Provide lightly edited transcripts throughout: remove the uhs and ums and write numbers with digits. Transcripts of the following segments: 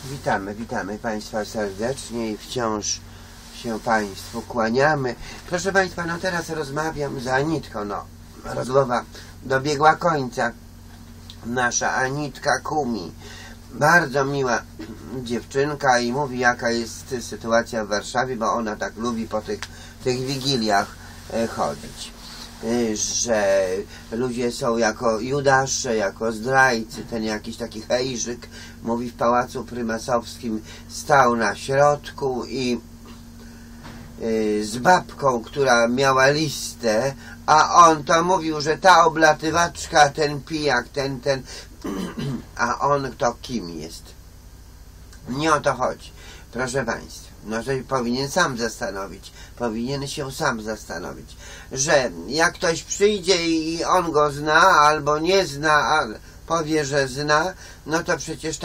Witamy Państwa serdecznie i wciąż się Państwu kłaniamy. Proszę Państwa, no teraz rozmawiam z Anitką, rozmowa dobiegła końca. Nasza Anitka Kumi, bardzo miła dziewczynka i mówi, jaka jest sytuacja w Warszawie, bo ona tak lubi po tych wigiliach chodzić, że ludzie są jako Judasze, jako zdrajcy. Ten jakiś taki hejżyk, mówi, w Pałacu Prymasowskim stał na środku i z babką, która miała listę, a on to mówił, że ta oblatywaczka, ten pijak, ten, a on to kim jest? Nie o to chodzi, proszę Państwa. No, że powinien się sam zastanowić, że jak ktoś przyjdzie i on go zna, albo nie zna, a powie, że zna, no to przecież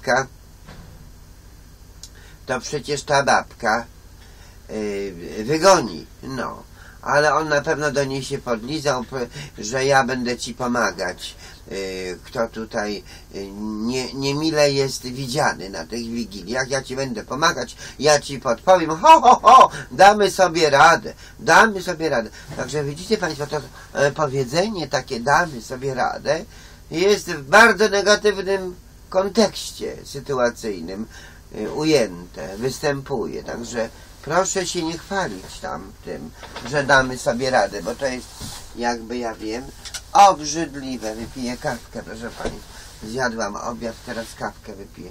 ta babka wygoni, no. Ale on na pewno do niej się podlizał, że ja będę ci pomagać. Kto tutaj niemile jest widziany na tych wigiliach, ja ci będę pomagać, ja ci podpowiem, damy sobie radę. Także widzicie Państwo, to powiedzenie takie, damy sobie radę, jest w bardzo negatywnym kontekście sytuacyjnym ujęte, występuje. Także proszę się nie chwalić tam tym, że damy sobie radę, bo to jest, jakby ja wiem, obrzydliwe. Wypiję kawkę, proszę Pani. Zjadłam obiad, teraz kawkę wypiję.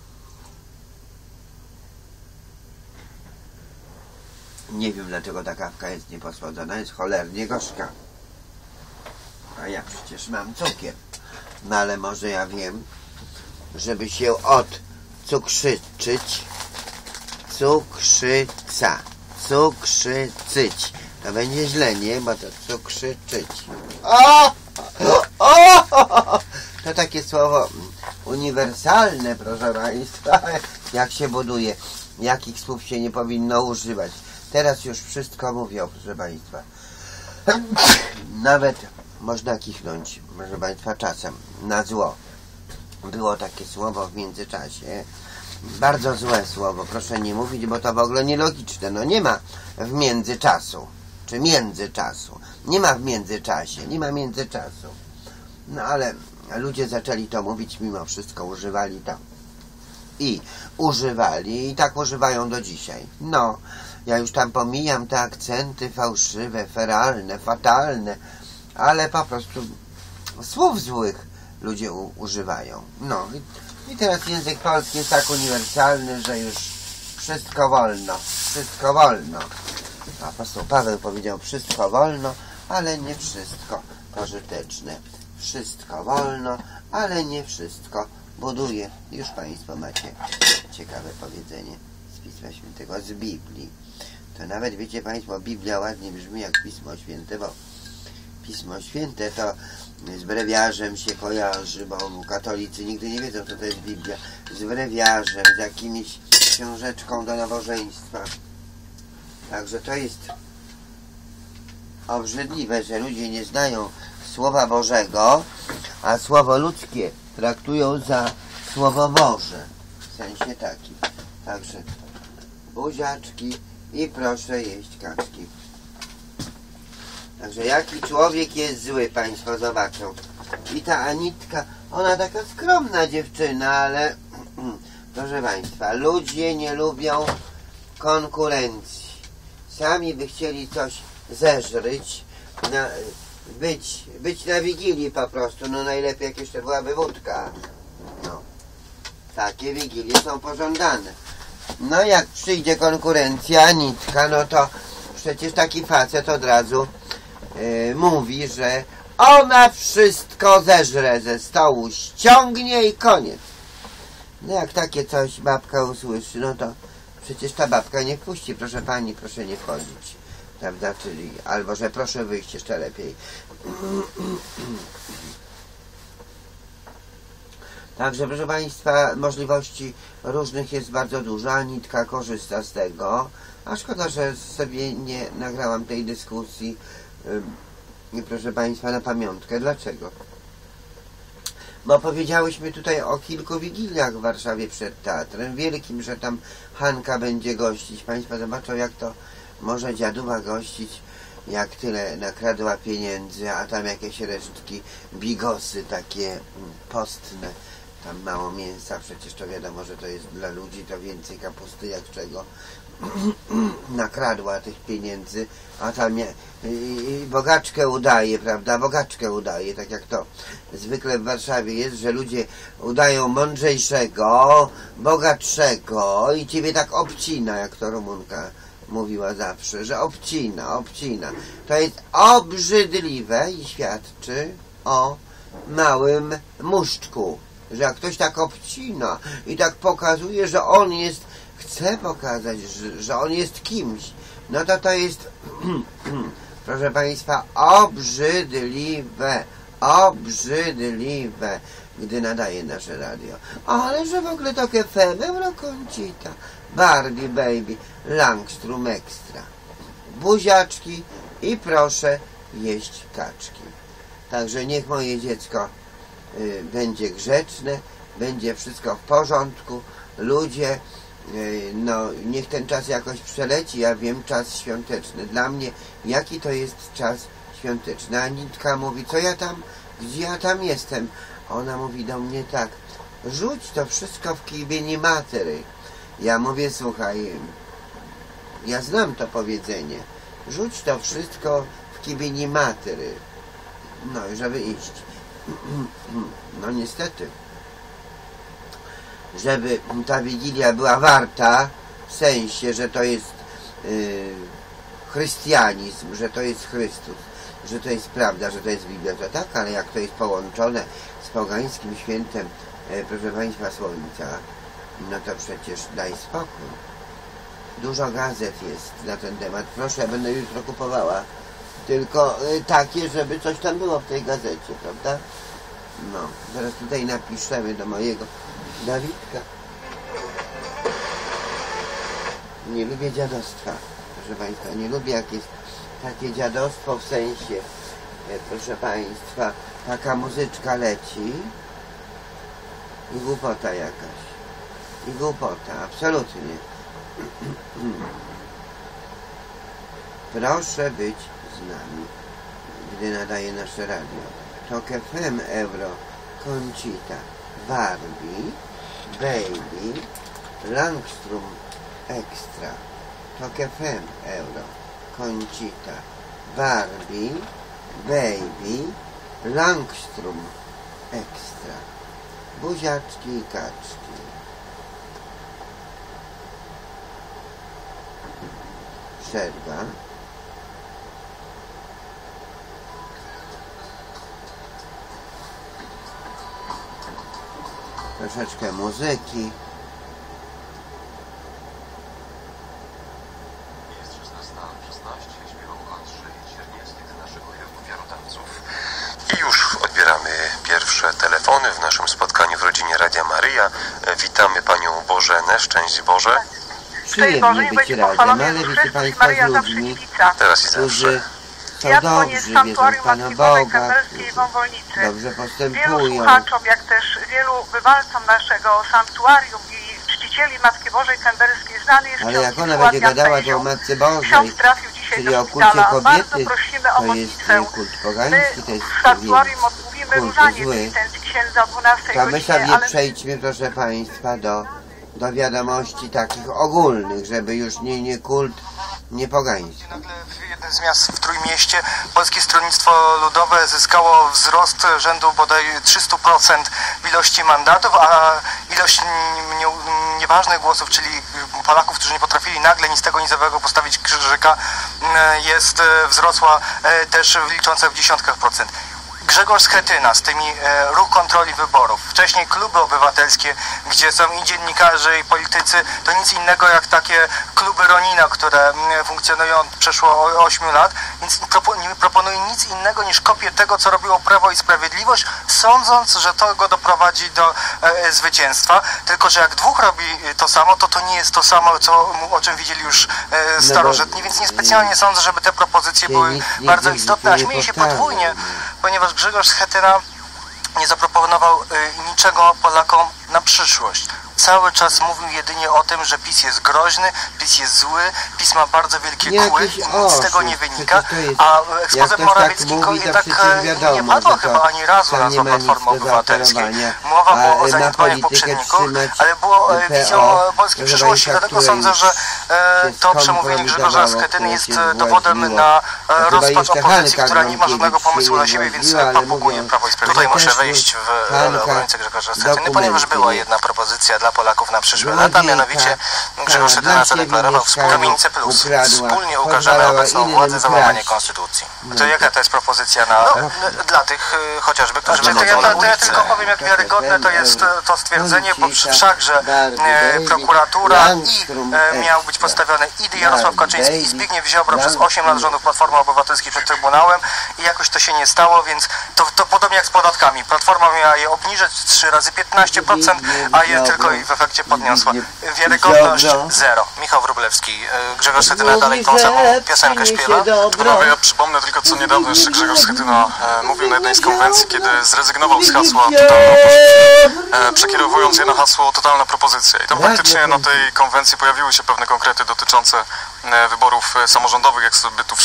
Nie wiem, dlaczego ta kawka jest nieposłodzona, jest cholernie gorzka. A ja przecież mam cukier. No ale może ja wiem, żeby się odcukrzyczyć. Cukrzycyć. To będzie źle, nie? Bo to cukrzyczyć. To takie słowo uniwersalne, proszę Państwa. Jak się buduje, jakich słów się nie powinno używać. Teraz już wszystko mówią, proszę Państwa. Nawet można kichnąć, proszę Państwa, czasem na zło. Było takie słowo w międzyczasie. Bardzo złe słowo, proszę nie mówić, bo to w ogóle nielogiczne. No nie ma w międzyczasu, czy międzyczasu. Nie ma w międzyczasie, nie ma międzyczasu. No ale ludzie zaczęli to mówić, mimo wszystko używali to. I tak używają do dzisiaj. No, ja już tam pomijam te akcenty fałszywe, feralne, fatalne, ale po prostu słów złych ludzie używają. No i teraz język polski jest tak uniwersalny, że już wszystko wolno. Apostoł Paweł powiedział, wszystko wolno, ale nie wszystko pożyteczne. Wszystko wolno, ale nie wszystko buduje. Już Państwo macie ciekawe powiedzenie z Pisma Świętego, z Biblii. To nawet, wiecie Państwo, Biblia ładnie brzmi jak Pismo Święte, bo Pismo Święte to z brewiarzem się kojarzy, bo katolicy nigdy nie wiedzą, co to jest Biblia. Z brewiarzem, z jakimiś książeczką do nabożeństwa. Także to jest obrzydliwe, że ludzie nie znają Słowa Bożego, a Słowo ludzkie traktują za Słowo Boże. W sensie takim. Także buziaczki i proszę jeść kaczki. Także jaki człowiek jest zły, Państwo zobaczą. I ta Anitka, ona taka skromna dziewczyna, ale proszę Państwa, ludzie nie lubią konkurencji. Sami by chcieli coś zeżryć, być na Wigilii po prostu. No najlepiej jak jeszcze byłaby wódka. No, takie Wigilie są pożądane. No jak przyjdzie konkurencja, Anitka, no to przecież taki facet od razu mówi, że ona wszystko zeżre ze stołu, ściągnie i koniec. No jak takie coś babka usłyszy, no to przecież ta babka nie wpuści, proszę Pani, proszę nie wchodzić, prawda, czyli albo że proszę wyjść, jeszcze lepiej. Także proszę Państwa, możliwości różnych jest bardzo dużo. Anitka korzysta z tego, a szkoda, że sobie nie nagrałam tej dyskusji, proszę Państwa, na pamiątkę. Dlaczego? Bo powiedziałyśmy tutaj o kilku wigiliach w Warszawie przed Teatrem Wielkim, że tam Hanka będzie gościć. Państwo zobaczą, jak to może dziaduwa gościć, jak tyle nakradła pieniędzy, a tam jakieś resztki, bigosy takie postne, tam mało mięsa, przecież to wiadomo, że to jest dla ludzi, to więcej kapusty jak czego. Nakradła tych pieniędzy, a tam bogaczkę udaje, prawda, bogaczkę udaje, tak jak to zwykle w Warszawie jest, że ludzie udają mądrzejszego, bogatszego i ciebie tak obcina, jak to Rumunka mówiła zawsze, że obcina. To jest obrzydliwe i świadczy o małym muszczku, że jak ktoś tak obcina i tak pokazuje, że on jest, chce pokazać, że on jest kimś, no to jest proszę Państwa, obrzydliwe, gdy nadaje nasze radio. Ale że w ogóle takie Euro Conchita, Barbie Baby, Langstrom Extra, buziaczki i proszę jeść kaczki. Także niech moje dziecko będzie grzeczne, będzie wszystko w porządku, ludzie, no niech ten czas jakoś przeleci. Ja wiem, czas świąteczny. Dla mnie, jaki to jest czas świąteczny? Anitka mówi, co ja tam, gdzie ja tam jestem? Ona mówi do mnie tak, rzuć to wszystko w kibieni matery. Ja mówię, słuchaj, ja znam to powiedzenie, rzuć to wszystko w kibieni matery. No i żeby iść. No niestety, żeby ta Wigilia była warta, w sensie, że to jest chrystianizm, że to jest Chrystus, że to jest prawda, że to jest Biblia, to tak, ale jak to jest połączone z pogańskim świętem, proszę Państwa, Słońca, no to przecież daj spokój. Dużo gazet jest na ten temat. Proszę, ja będę jutro kupowała. Tylko takie, żeby coś tam było w tej gazecie, prawda? No, zaraz tutaj napiszemy do mojego Dawidka. Nie lubię dziadostwa, proszę Państwa. Nie lubię, jak jest takie dziadostwo, w sensie, proszę Państwa, taka muzyczka leci i głupota jakaś. I głupota, absolutnie. Proszę być z nami, gdy nadaje nasze radio. Tok FM Euro Conchita, Barbie Baby, Langstrom Extra. Tok FM Euro Conchita, Barbie Baby, Langstrom Extra. Buziaczki i kaczki. Przerwa. Troszeczkę muzyki. Jest 16:16, śpiewał Andrzej Czerniewski z naszych ofiarodawców. I już odbieramy pierwsze telefony w naszym spotkaniu w rodzinie Radia Maryja. Witamy Panią Bożenę, szczęść Boże. Przyjemnie być razem, ale wiecie Państwo, z ludźmi, Teraz i zawsze. którzy są dobrzy, wierzą w Pana Boga, dobrze postępują. Wielu słuchaczom, jak też wielu bywalcom naszego sanktuarium i czcicieli Matki Bożej Kęberskiej znany jest Ale jak ona będzie gadała to o Matce Bożej, trafił dzisiaj czyli do o kulcie szpitala. kobiety, Bardzo prosimy o to jest modlitwę. kult pogański, to jest W sanktuarium odmówimy kult różanie zły. licencji księdza o 12 To my godzinie, sobie ale przejdźmy, proszę Państwa, do wiadomości takich ogólnych, żeby już nie kult, nie pogański. Nagle w jednym z miast w Trójmieście Polskie Stronnictwo Ludowe zyskało wzrost rzędu bodaj 300% w ilości mandatów, a ilość nieważnych głosów, czyli Polaków, którzy nie potrafili nagle nic tego nizowego postawić krzyżyka, wzrosła też licząca w dziesiątkach procent. Grzegorz Schetyna z tymi ruch kontroli wyborów, wcześniej kluby obywatelskie, gdzie są i dziennikarze, i politycy, to nic innego jak takie kluby Ronina, które funkcjonują od przeszło 8 lat, więc nie proponują nic innego niż kopię tego, co robiło Prawo i Sprawiedliwość, sądząc, że to go doprowadzi do zwycięstwa. Tylko że jak dwóch robi to samo, to nie jest to samo, o czym widzieli już starożytni, więc niespecjalnie sądzę, żeby te propozycje były bardzo istotne, a śmieję się podwójnie, ponieważ Grzegorz Schetyna nie zaproponował niczego Polakom na przyszłość. Cały czas mówił jedynie o tym, że PiS jest groźny, PiS jest zły, PiS ma bardzo wielkie kły, nic z tego nie wynika, a ekspoze Morawieckiego jednak nie padło chyba ani razu nazwa Platformy Obywatelskiej. Mowa była o zaniedbaniach poprzedników, ale było wizją polskiej przyszłości, dlatego sądzę, że to przemówienie Grzegorza Schetyny jest dowodem na rozpacz opozycji, która nie ma żadnego pomysłu na siebie, więc propaguje Prawo i Sprawiedliwość. Tutaj muszę wejść w obrońcę Grzegorza Schetyny, ponieważ była jedna propozycja dla Polaków na przyszłe lata, mianowicie Grzegorz Schetyna zadeklarował Kamienice Plus. Wspólnie ukażemy obecną władzę za łamanie konstytucji. To jaka to jest propozycja Dla tych chociażby, którzy to ja tylko powiem, jak wiarygodne to jest to stwierdzenie, bo wszakże prokuratura i miał być postawiony i Jarosław Kaczyński i Zbigniew Ziobro przez 8 lat rządów Platformy Obywatelskiej przed Trybunałem i jakoś to się nie stało, więc to podobnie jak z podatkami. Platforma miała je obniżyć 3 razy 15%, a je tylko i w efekcie podniosła. Wiarygodność zero. Michał Wróblewski, Grzegorz Schetyna dalej tą samą piosenkę śpiewa. Panowie, ja przypomnę tylko, co niedawno jeszcze Grzegorz Schetyna mówił na jednej z konwencji, kiedy zrezygnował z hasła totalna opozycja, przekierowując je na hasło totalna propozycja. I tam faktycznie na tej konwencji pojawiły się pewne konkrety dotyczące wyborów samorządowych, jak sobie tu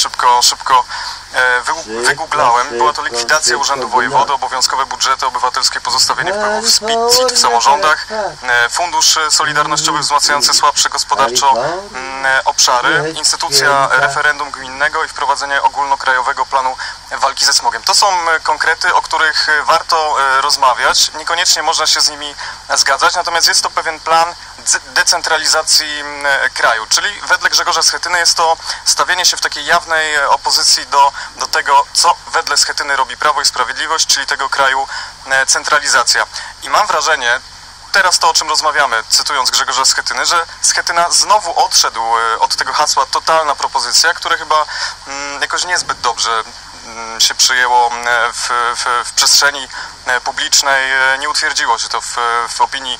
szybko wygooglałem. Była to likwidacja Urzędu Wojewody, obowiązkowe budżety obywatelskie, pozostawienie wpływów z PIT w samorządach, Fundusz Solidarnościowy wzmacniający słabsze gospodarczo obszary, instytucja referendum gminnego i wprowadzenie ogólnokrajowego planu walki ze smogiem. To są konkrety, o których warto rozmawiać. Niekoniecznie można się z nimi zgadzać, natomiast jest to pewien plan decentralizacji kraju, czyli wedle Grzegorza Schetyny jest to stawienie się w takiej jawnej opozycji do tego, co wedle Schetyny robi Prawo i Sprawiedliwość, czyli tego kraju centralizacja. I mam wrażenie, teraz to, o czym rozmawiamy, cytując Grzegorza Schetyny, że Schetyna znowu odszedł od tego hasła totalna propozycja, które chyba jakoś niezbyt dobrze się przyjęło w przestrzeni publicznej, nie utwierdziło się to w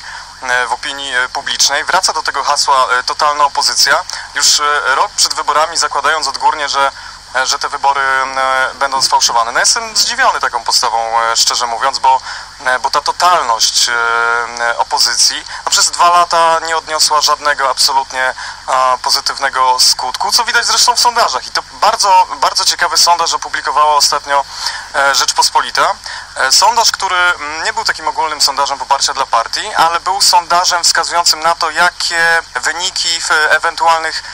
opinii publicznej. Wraca do tego hasła totalna opozycja, już rok przed wyborami zakładając odgórnie, że te wybory będą sfałszowane. No jestem zdziwiony taką postawą, szczerze mówiąc, bo ta totalność opozycji przez 2 lata nie odniosła żadnego absolutnie pozytywnego skutku, co widać zresztą w sondażach. I to bardzo, bardzo ciekawy sondaż opublikowała ostatnio Rzeczpospolita. Sondaż, który nie był takim ogólnym sondażem poparcia dla partii, ale był sondażem wskazującym na to, jakie wyniki w ewentualnych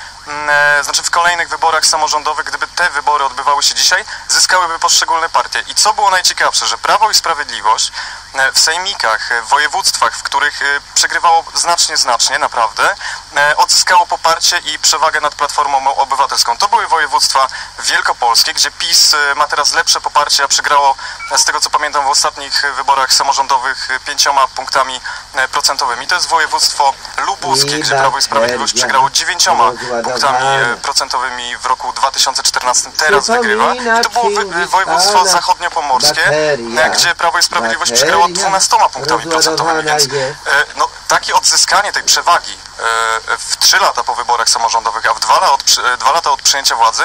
w kolejnych wyborach samorządowych, gdyby te wybory odbywały się dzisiaj, zyskałyby poszczególne partie. I co było najciekawsze, że Prawo i Sprawiedliwość w sejmikach, w województwach, w których przegrywało znacznie, naprawdę, odzyskało poparcie i przewagę nad Platformą Obywatelską. To były województwa wielkopolskie, gdzie PiS ma teraz lepsze poparcie, a przegrało, z tego co pamiętam, w ostatnich wyborach samorządowych 5 punktami procentowymi. To jest województwo lubuskie, gdzie Prawo i Sprawiedliwość przegrało 9 punktami procentowymi w roku 2014. Teraz wygrywa. I to było województwo zachodniopomorskie, gdzie Prawo i Sprawiedliwość przegrało 12 punktami procentowymi. Więc takie odzyskanie tej przewagi w 3 lata po wyborach samorządowych, a w 2 lata od przyjęcia władzy,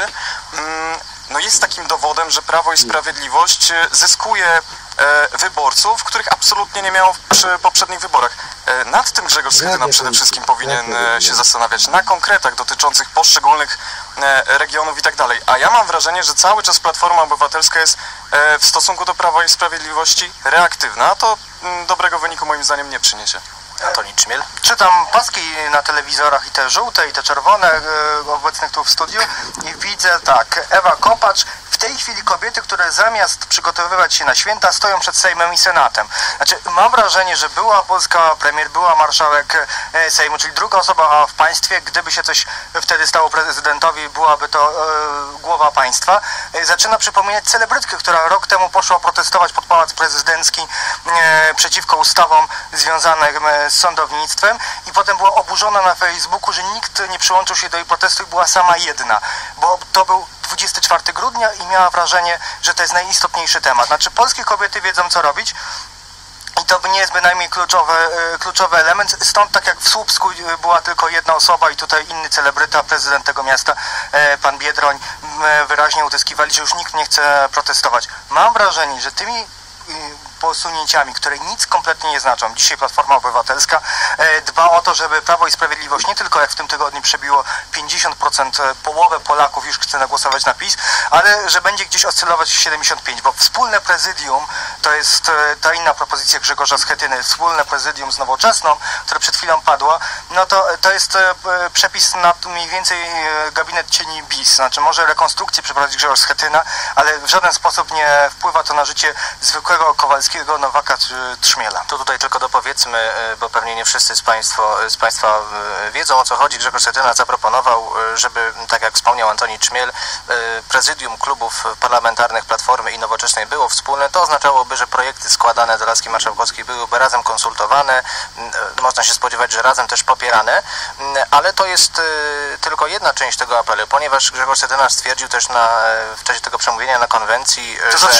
jest takim dowodem, że Prawo i Sprawiedliwość zyskuje wyborców, których absolutnie nie miało przy poprzednich wyborach. Nad tym Grzegorz Schetyna przede wszystkim powinien się zastanawiać, na konkretach dotyczących poszczególnych regionów i tak dalej. A ja mam wrażenie, że cały czas Platforma Obywatelska jest w stosunku do Prawa i Sprawiedliwości reaktywna, a to dobrego wyniku moim zdaniem nie przyniesie. Antoni Czmiel. Czytam paski na telewizorach i te żółte, i te czerwone obecnych tu w studiu i widzę tak, Ewa Kopacz, w tej chwili kobiety, które zamiast przygotowywać się na święta, stoją przed Sejmem i Senatem. Znaczy, mam wrażenie, że była polska premier, była marszałek Sejmu, czyli druga osoba w państwie, gdyby się coś wtedy stało prezydentowi, byłaby to głowa państwa. Zaczyna przypominać celebrytkę, która rok temu poszła protestować pod Pałac Prezydencki przeciwko ustawom związanym z sądownictwem i potem była oburzona na Facebooku, że nikt nie przyłączył się do jej protestu i była sama jedna, bo to był 24 grudnia i miała wrażenie, że to jest najistotniejszy temat. Znaczy, polskie kobiety wiedzą, co robić i to nie jest bynajmniej kluczowy element. Stąd, tak jak w Słupsku była tylko jedna osoba i tutaj inny celebryta, prezydent tego miasta, pan Biedroń, wyraźnie utyskiwali, że już nikt nie chce protestować. Mam wrażenie, że tymi posunięciami, które nic kompletnie nie znaczą. Dzisiaj Platforma Obywatelska dba o to, żeby Prawo i Sprawiedliwość nie tylko jak w tym tygodniu przebiło 50%, połowę Polaków już chce głosować na PiS, ale że będzie gdzieś oscylować 75%, bo wspólne prezydium to jest ta inna propozycja Grzegorza Schetyny, wspólne prezydium z Nowoczesną, które przed chwilą padło, no to jest przepis na mniej więcej gabinet cieni bis, znaczy może rekonstrukcję przeprowadzić Grzegorz Schetyna, ale w żaden sposób nie wpływa to na życie zwykłego Kowalskiego, Nowaka czy Trzmiela. To tutaj tylko dopowiedzmy, bo pewnie nie wszyscy z Państwa wiedzą, o co chodzi. Grzegorz Schetyna zaproponował, żeby, tak jak wspomniał Antoni Trzmiel, prezydium klubów parlamentarnych Platformy i Nowoczesnej było wspólne. To oznaczałoby, że projekty składane do laski marszałkowskiej byłyby razem konsultowane. Można się spodziewać, że razem też popierane, ale to jest tylko jedna część tego apelu, ponieważ Grzegorz Schetyna stwierdził też w czasie tego przemówienia na konwencji,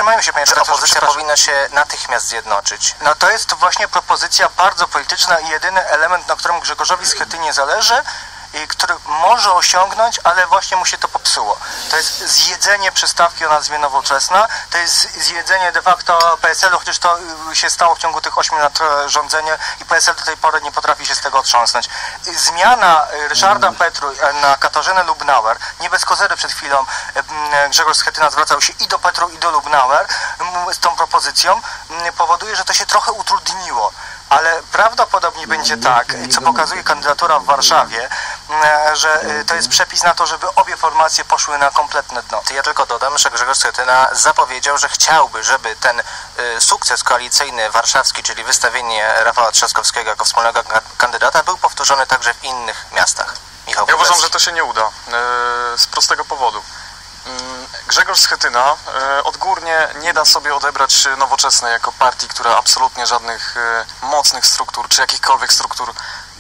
że opozycja powinna się natychmiast zjednoczyć. No to jest właśnie propozycja bardzo polityczna i jedyny element, na którym Grzegorzowi Schetynie zależy i który może osiągnąć, ale właśnie mu się to popsuło. To jest zjedzenie przystawki o nazwie Nowoczesna, to jest zjedzenie de facto PSL-u, chociaż to się stało w ciągu tych 8 lat rządzenia i PSL do tej pory nie potrafi się z tego otrząsnąć. Zmiana Ryszarda Petru na Katarzynę Lubnauer, nie bez kozery przed chwilą Grzegorz Schetyna zwracał się i do Petru, i do Lubnauer z tą propozycją, powoduje, że to się trochę utrudniło. Ale prawdopodobnie będzie tak, co pokazuje kandydatura w Warszawie, że to jest przepis na to, żeby obie formacje poszły na kompletne dno. Ja tylko dodam, że Grzegorz Schetyna zapowiedział, że chciałby, żeby ten sukces koalicyjny warszawski, czyli wystawienie Rafała Trzaskowskiego jako wspólnego kandydata, był powtórzony także w innych miastach. Michał Ja uważam, że to się nie uda. Z prostego powodu. Grzegorz Schetyna odgórnie nie da sobie odebrać Nowoczesnej jako partii, która absolutnie żadnych mocnych struktur, czy jakichkolwiek struktur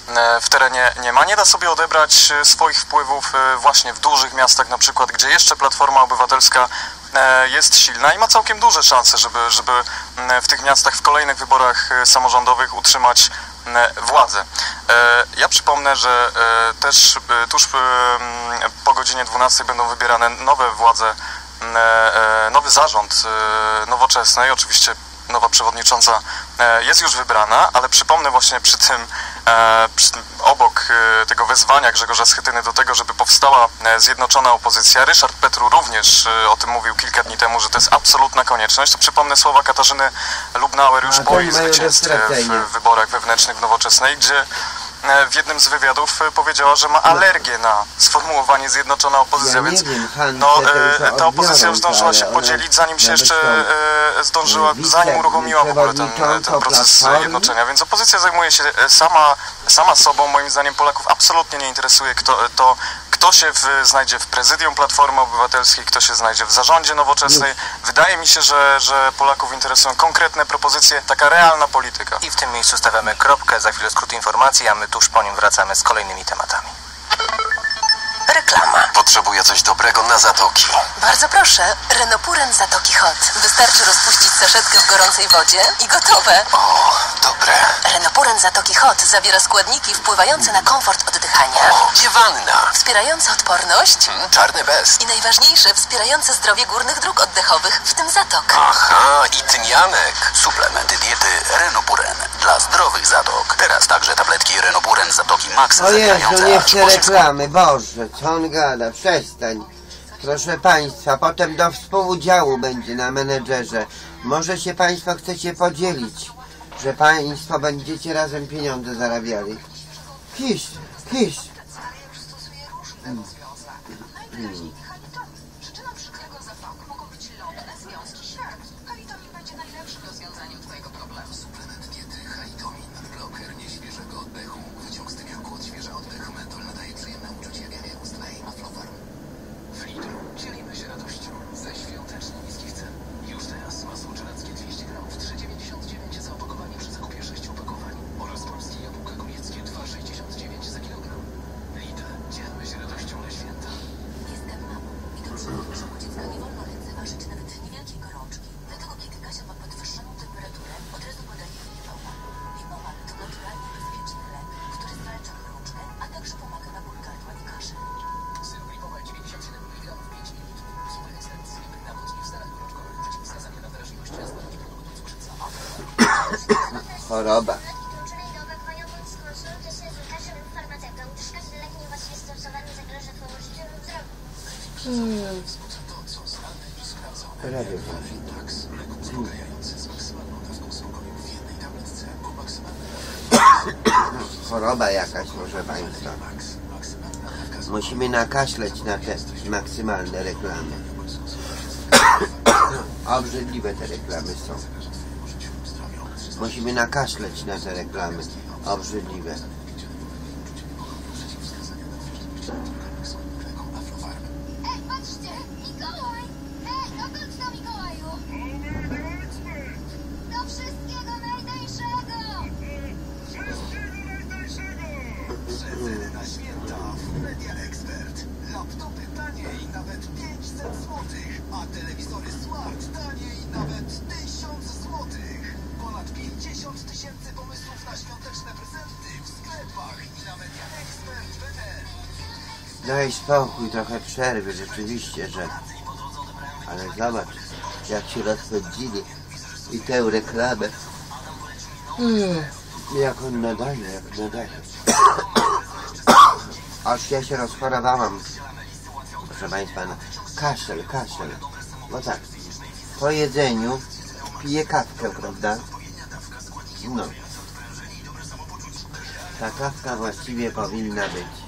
w terenie nie ma. Nie da sobie odebrać swoich wpływów właśnie w dużych miastach, na przykład, gdzie jeszcze Platforma Obywatelska jest silna i ma całkiem duże szanse, żeby w tych miastach w kolejnych wyborach samorządowych utrzymać władzę. Ja przypomnę, że też tuż po godzinie 12 będą wybierane nowe władze, nowy zarząd Nowoczesnej. Oczywiście nowa przewodnicząca jest już wybrana, ale przypomnę właśnie przy tym, obok tego wezwania Grzegorza Schetyny do tego, żeby powstała zjednoczona opozycja, Ryszard Petru również o tym mówił kilka dni temu, że to jest absolutna konieczność, to przypomnę słowa Katarzyny Lubnauer już po jej zwycięstwie w wyborach wewnętrznych w Nowoczesnej, gdzie w jednym z wywiadów powiedziała, że ma alergię na sformułowanie zjednoczona opozycja, więc ta opozycja już zdążyła się podzielić, zanim się jeszcze zanim uruchomiła w ogóle ten proces jednoczenia, więc opozycja zajmuje się sama sobą. Moim zdaniem Polaków absolutnie nie interesuje kto się znajdzie w prezydium Platformy Obywatelskiej, kto się znajdzie w zarządzie Nowoczesnej. Wydaje mi się, że Polaków interesują konkretne propozycje, taka realna polityka. I w tym miejscu stawiamy kropkę, za chwilę skrót informacji, a my tuż po nim wracamy z kolejnymi tematami. Reklama. Potrzebuję coś dobrego na zatoki. Bardzo proszę, Renopuren Zatoki Hot. Wystarczy rozpuścić saszetkę w gorącej wodzie i gotowe. O, dobre. Renopuren Zatoki Hot zawiera składniki wpływające na komfort oddychania. O, dziewanna. Wspierające odporność. Czarny bez. I najważniejsze, wspierające zdrowie górnych dróg oddechowych, w tym zatok. Aha, i tymianek. Suplementy diety Renopuren dla zdrowych zatok. Teraz także tabletki Renopuren Zatoki Max O Jezu, zawierające nie aż chcę 8 reklamy, Boże, co on gada, przestań. Proszę Państwa, potem do współudziału będzie na menedżerze. Może się Państwo chcecie podzielić, że Państwo będziecie razem pieniądze zarabiali. Kisz. choroba. Choroba jakaś, proszę Państwa. Musimy nakaszleć na te maksymalne reklamy. Obrzydliwe te reklamy są. Musimy nakaszleć na te reklamy. Obrzydliwe. Daj spokój, trochę przerwy, rzeczywiście, że... Ale zobacz, jak się rozpędzili i tę reklamę. Jak on nadaje, jak nadaje. Aż ja się rozchorowałam. Proszę Państwa, no, kaszel. Bo tak, po jedzeniu piję kawkę, prawda? No. Ta kawka właściwie powinna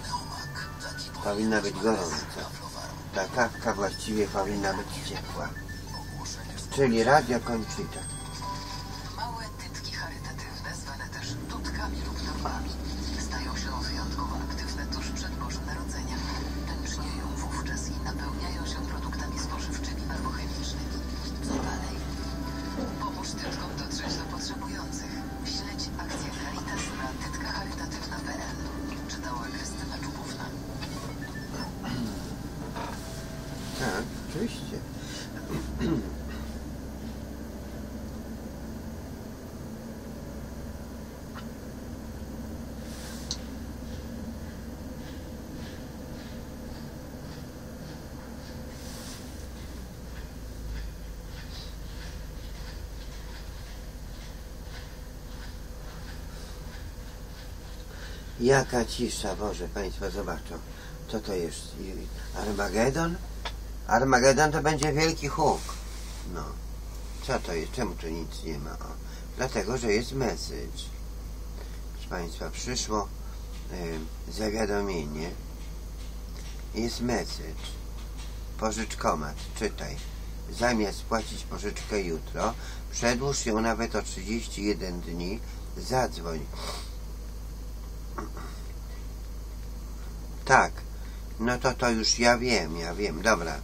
być gorąca. Ta kawka właściwie powinna być ciepła. Czyli radio Conchita. Małe tytki charytatywne, zwane też tutkami lub torbami, stają się wyjątkowo aktywne tuż przed Bożym Narodzeniem. Tęcznieją wówczas i napełniają się produktami spożywczymi albo chemicznymi. Co dalej? Pomóż tytkom dotrzeć do potrzebujących. Śledź akcję Caritas na tytkacharytatywna.pl. Czytała Krystyna Czubówna. Tak, oczywiście. Jaka cisza, Boże, Państwo zobaczą. Co to jest? Armagedon? Armagedon to będzie wielki huk. No. Co to jest? Czemu tu nic nie ma? O. Dlatego, że jest message. Proszę Państwa, przyszło zawiadomienie. Jest message. Pożyczkomat. Czytaj. Zamiast płacić pożyczkę jutro, przedłuż ją nawet o 31 dni. Zadzwoń. Tak. No to już ja wiem. Dobra.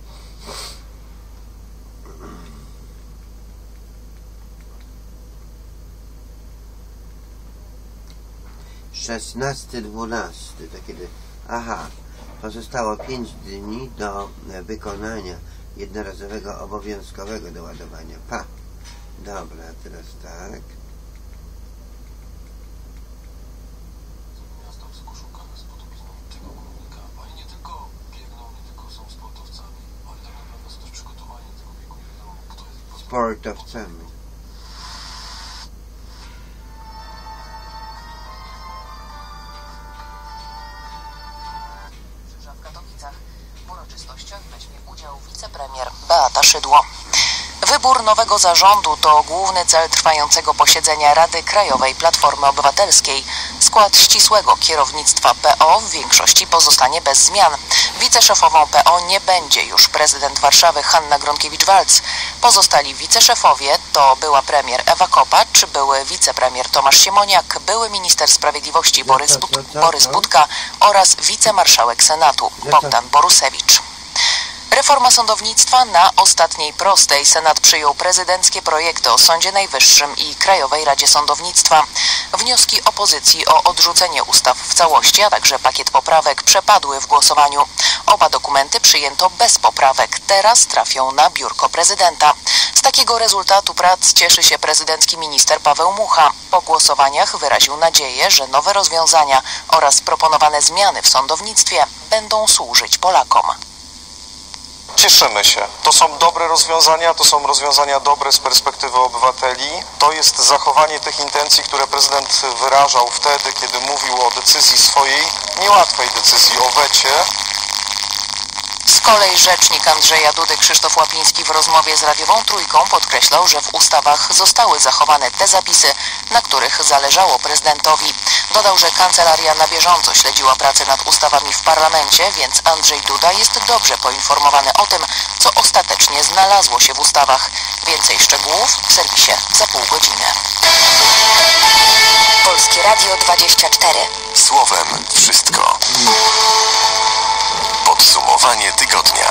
Szesnasty, 12. To kiedy... Aha. Pozostało 5 dni do wykonania jednorazowego obowiązkowego doładowania. Dobra, teraz tak. Sportowcami. W Katowicach w uroczystościach weźmie udział wicepremier Beata Szydło. Wybór nowego zarządu to główny cel trwającego posiedzenia Rady Krajowej Platformy Obywatelskiej. Skład ścisłego kierownictwa PO w większości pozostanie bez zmian. Wiceszefową PO nie będzie już prezydent Warszawy Hanna Gronkiewicz-Waltz. Pozostali wiceszefowie to była premier Ewa Kopacz, były wicepremier Tomasz Siemoniak, były minister sprawiedliwości Borys Budka oraz wicemarszałek Senatu Bogdan Borusewicz. Reforma sądownictwa na ostatniej prostej. Senat przyjął prezydenckie projekty o Sądzie Najwyższym i Krajowej Radzie Sądownictwa. Wnioski opozycji o odrzucenie ustaw w całości, a także pakiet poprawek przepadły w głosowaniu. Oba dokumenty przyjęto bez poprawek. Teraz trafią na biurko prezydenta. Z takiego rezultatu prac cieszy się prezydencki minister Paweł Mucha. Po głosowaniach wyraził nadzieję, że nowe rozwiązania oraz proponowane zmiany w sądownictwie będą służyć Polakom. cieszymy się. To są dobre rozwiązania, to są rozwiązania dobre z perspektywy obywateli. To jest zachowanie tych intencji, które prezydent wyrażał wtedy, kiedy mówił o decyzji swojej, niełatwej decyzji, o wecie. Z kolei rzecznik Andrzeja Dudy Krzysztof Łapiński w rozmowie z Radiową Trójką podkreślał, że w ustawach zostały zachowane te zapisy, na których zależało prezydentowi. Dodał, że kancelaria na bieżąco śledziła pracę nad ustawami w parlamencie, więc Andrzej Duda jest dobrze poinformowany o tym, co ostatecznie znalazło się w ustawach. Więcej szczegółów w serwisie za pół godziny. Polskie Radio 24. Słowem wszystko. Podsumowanie tygodnia.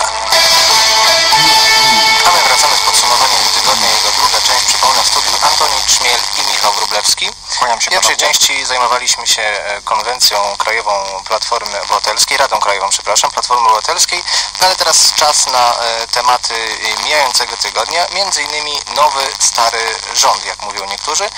A my wracamy z podsumowaniem tygodnia, jego druga część. Przypomnę, w studiu Antoni Czmiel i Michał Wróblewski. W pierwszej części zajmowaliśmy się konwencją krajową Platformy Obywatelskiej, Radą Krajową, przepraszam, Platformy Obywatelskiej, no ale teraz czas na tematy mijającego tygodnia, między innymi nowy, stary rząd, jak mówią niektórzy.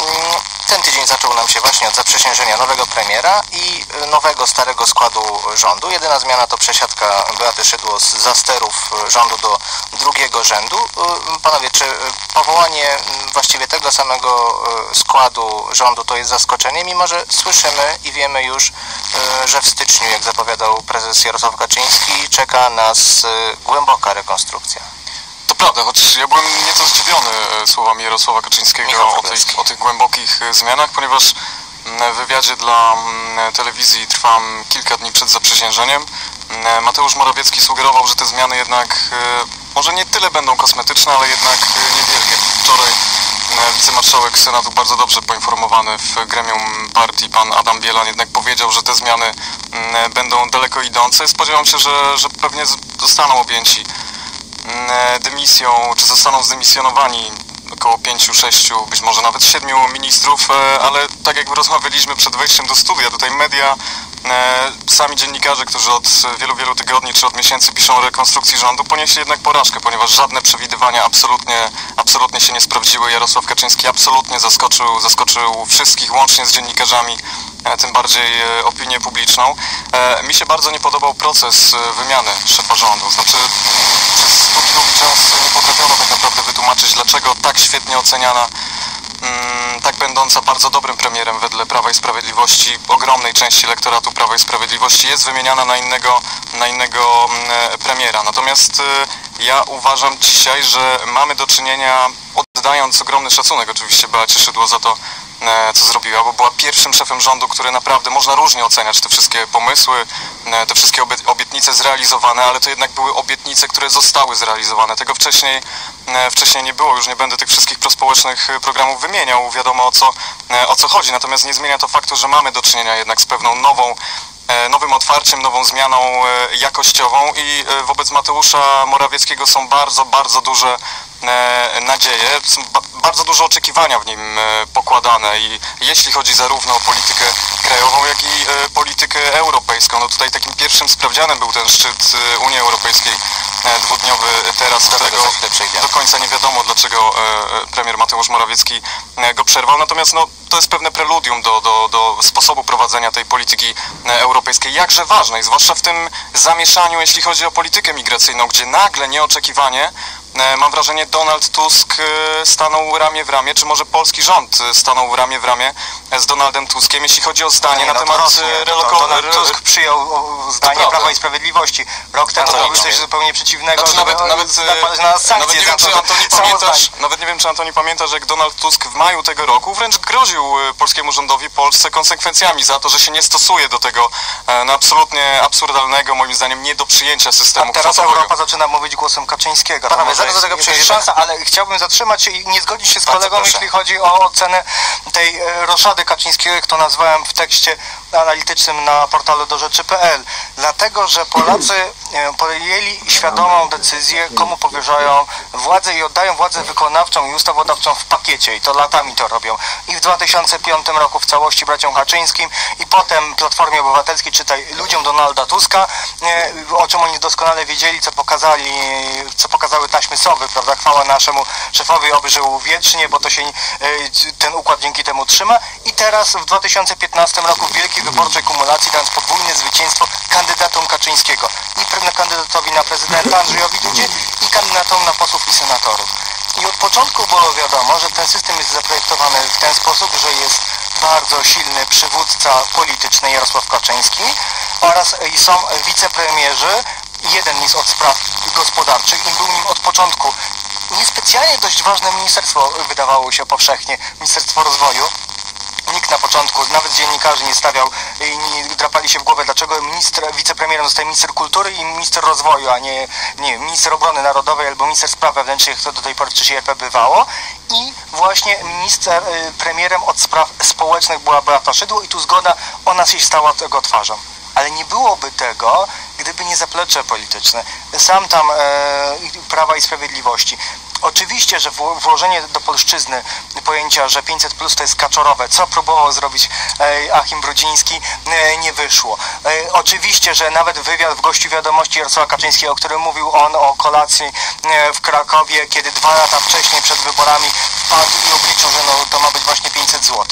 Ten tydzień zaczął nam się właśnie od zaprzysiężenia nowego premiera i nowego, starego składu rządu. Jedyna zmiana to przesiadka Beaty Szydło z zasterów rządu do drugiego rzędu. Panowie, czy powołanie właściwie tego samego składu rządu to jest zaskoczenie, mimo że słyszymy i wiemy już, że w styczniu, jak zapowiadał prezes Jarosław Kaczyński, czeka nas głęboka rekonstrukcja? To prawda, choć ja byłem nieco zdziwiony słowami Jarosława Kaczyńskiego o tych głębokich zmianach, ponieważ w wywiadzie dla telewizji trwam kilka dni przed zaprzysiężeniem. Mateusz Morawiecki sugerował, że te zmiany jednak może nie tyle będą kosmetyczne, ale jednak niewielkie. Wczoraj wicemarszałek Senatu, bardzo dobrze poinformowany w gremium partii, pan Adam Bielan, jednak powiedział, że te zmiany będą daleko idące. Spodziewam się, że pewnie zostaną objęci dymisją, czy zostaną zdymisjonowani około 5, 6, być może nawet 7 ministrów, ale tak jak rozmawialiśmy przed wejściem do studia, tutaj media, sami dziennikarze, którzy od wielu, wielu tygodni czy od miesięcy piszą o rekonstrukcji rządu, ponieśli jednak porażkę, ponieważ żadne przewidywania absolutnie się nie sprawdziły. Jarosław Kaczyński absolutnie zaskoczył wszystkich, łącznie z dziennikarzami, tym bardziej opinię publiczną. Mi się bardzo nie podobał proces wymiany szefa rządu. Znaczy, przez długi czas nie potrafiono tak naprawdę wytłumaczyć, dlaczego tak świetnie oceniana, tak będąca bardzo dobrym premierem wedle Prawa i Sprawiedliwości, ogromnej części elektoratu Prawa i Sprawiedliwości, jest wymieniana na innego premiera. Natomiast ja uważam dzisiaj, że mamy do czynienia, oddając ogromny szacunek oczywiście Beacie Szydło za to, co zrobiła, bo była pierwszym szefem rządu, który naprawdę, można różnie oceniać te wszystkie pomysły, te wszystkie obietnice zrealizowane, ale to jednak były obietnice, które zostały zrealizowane. Tego wcześniej nie było, już nie będę tych wszystkich prospołecznych programów wymieniał, wiadomo o co chodzi, natomiast nie zmienia to faktu, że mamy do czynienia jednak z pewną nowym otwarciem, nową zmianą jakościową i wobec Mateusza Morawieckiego są bardzo, bardzo duże nadzieje, są bardzo duże oczekiwania w nim pokładane i jeśli chodzi zarówno o politykę krajową, jak i politykę europejską. No tutaj takim pierwszym sprawdzianem był ten szczyt Unii Europejskiej dwudniowy teraz, którego do końca nie wiadomo, dlaczego premier Mateusz Morawiecki go przerwał, natomiast no, to jest pewne preludium do sposobu prowadzenia tej polityki europejskiej, jakże ważnej, zwłaszcza w tym zamieszaniu, jeśli chodzi o politykę migracyjną, gdzie nagle, nieoczekiwanie, mam wrażenie, Donald Tusk stanął ramię w ramię, czy może polski rząd stanął ramię w ramię z Donaldem Tuskiem, jeśli chodzi o zdanie na temat relokacji. Donald Tusk przyjął zdanie Prawa i Sprawiedliwości. Rok temu to było coś zupełnie przeciwnego, znaczy, na sankcje. Nawet nie wiem, czy Antoni pamięta, że jak Donald Tusk w maju tego roku wręcz groził polskiemu rządowi, Polsce konsekwencjami za to, że się nie stosuje do tego absolutnie absurdalnego, moim zdaniem, nie do przyjęcia systemu teraz kwotowego. Europa zaczyna mówić głosem Kaczyńskiego. Zaraz do tego jest szansa, ale chciałbym zatrzymać się i nie zgodzić się z kolegą, jeśli chodzi o ocenę tej roszady Kaczyńskiego, jak to nazwałem w tekście analitycznym na portalu dorzeczy.pl. Dlatego, że Polacy podjęli świadomą decyzję, komu powierzają władzę i oddają władzę wykonawczą i ustawodawczą w pakiecie i to latami to robią. I w 2005 roku w całości braciom Kaczyńskim i potem Platformie Obywatelskiej, czytaj ludziom Donalda Tuska, o czym oni doskonale wiedzieli, co pokazały taśmy Sowy, prawda? Chwała naszemu szefowi, oby żył wiecznie, bo to się ten układ dzięki temu trzyma. I teraz w 2015 roku w wielkiej wyborczej kumulacji, dając podwójne zwycięstwo kandydatom Kaczyńskiego. I kandydatowi na prezydenta Andrzejowi Dudzie i kandydatom na posłów i senatorów. I od początku było wiadomo, że ten system jest zaprojektowany w ten sposób, że jest bardzo silny przywódca polityczny Jarosław Kaczyński oraz są wicepremierzy. Jeden jest od spraw gospodarczych i był nim od początku. Niespecjalnie dość ważne ministerstwo wydawało się powszechnie, Ministerstwo Rozwoju. Nikt na początku, nawet dziennikarze nie stawiał i nie drapali się w głowę, dlaczego wicepremierem zostaje minister kultury i minister rozwoju, a nie minister obrony narodowej albo minister spraw wewnętrznych, jak to do tej pory w czasie RP bywało. I właśnie premierem od spraw społecznych była Beata Szydło i tu zgoda, ona się stała tego twarzą. Ale nie byłoby tego, gdyby nie zaplecze polityczne. Sam tam Prawa i Sprawiedliwości. Oczywiście, że włożenie do polszczyzny pojęcia, że 500+ to jest kaczorowe, co próbował zrobić Achim Brudziński, nie wyszło. Oczywiście, że nawet wywiad w Gościu Wiadomości Jarosława Kaczyńskiego, o którym mówił on o kolacji w Krakowie, kiedy 2 lata wcześniej przed wyborami wpadł i obliczył, że no, to ma być właśnie 500 zł.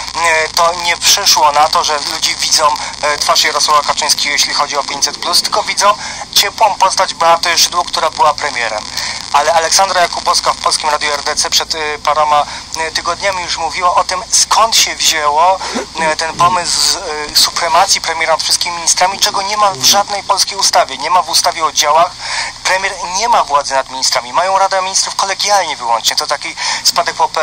To nie przyszło na to, że ludzie widzą twarz Jarosława Kaczyńskiego, jeśli chodzi o 500+, tylko widzą ciepłą postać Beaty Szydło, która była premierem. Ale Aleksandra Jakubowska w Polskim Radiu RDC przed paroma tygodniami już mówiła o tym, skąd się wzięło ten pomysł supremacji premiera nad wszystkimi ministrami, czego nie ma w żadnej polskiej ustawie. Nie ma w ustawie o działach. Premier nie ma władzy nad ministrami. Mają Radę Ministrów kolegialnie wyłącznie. To taki spadek po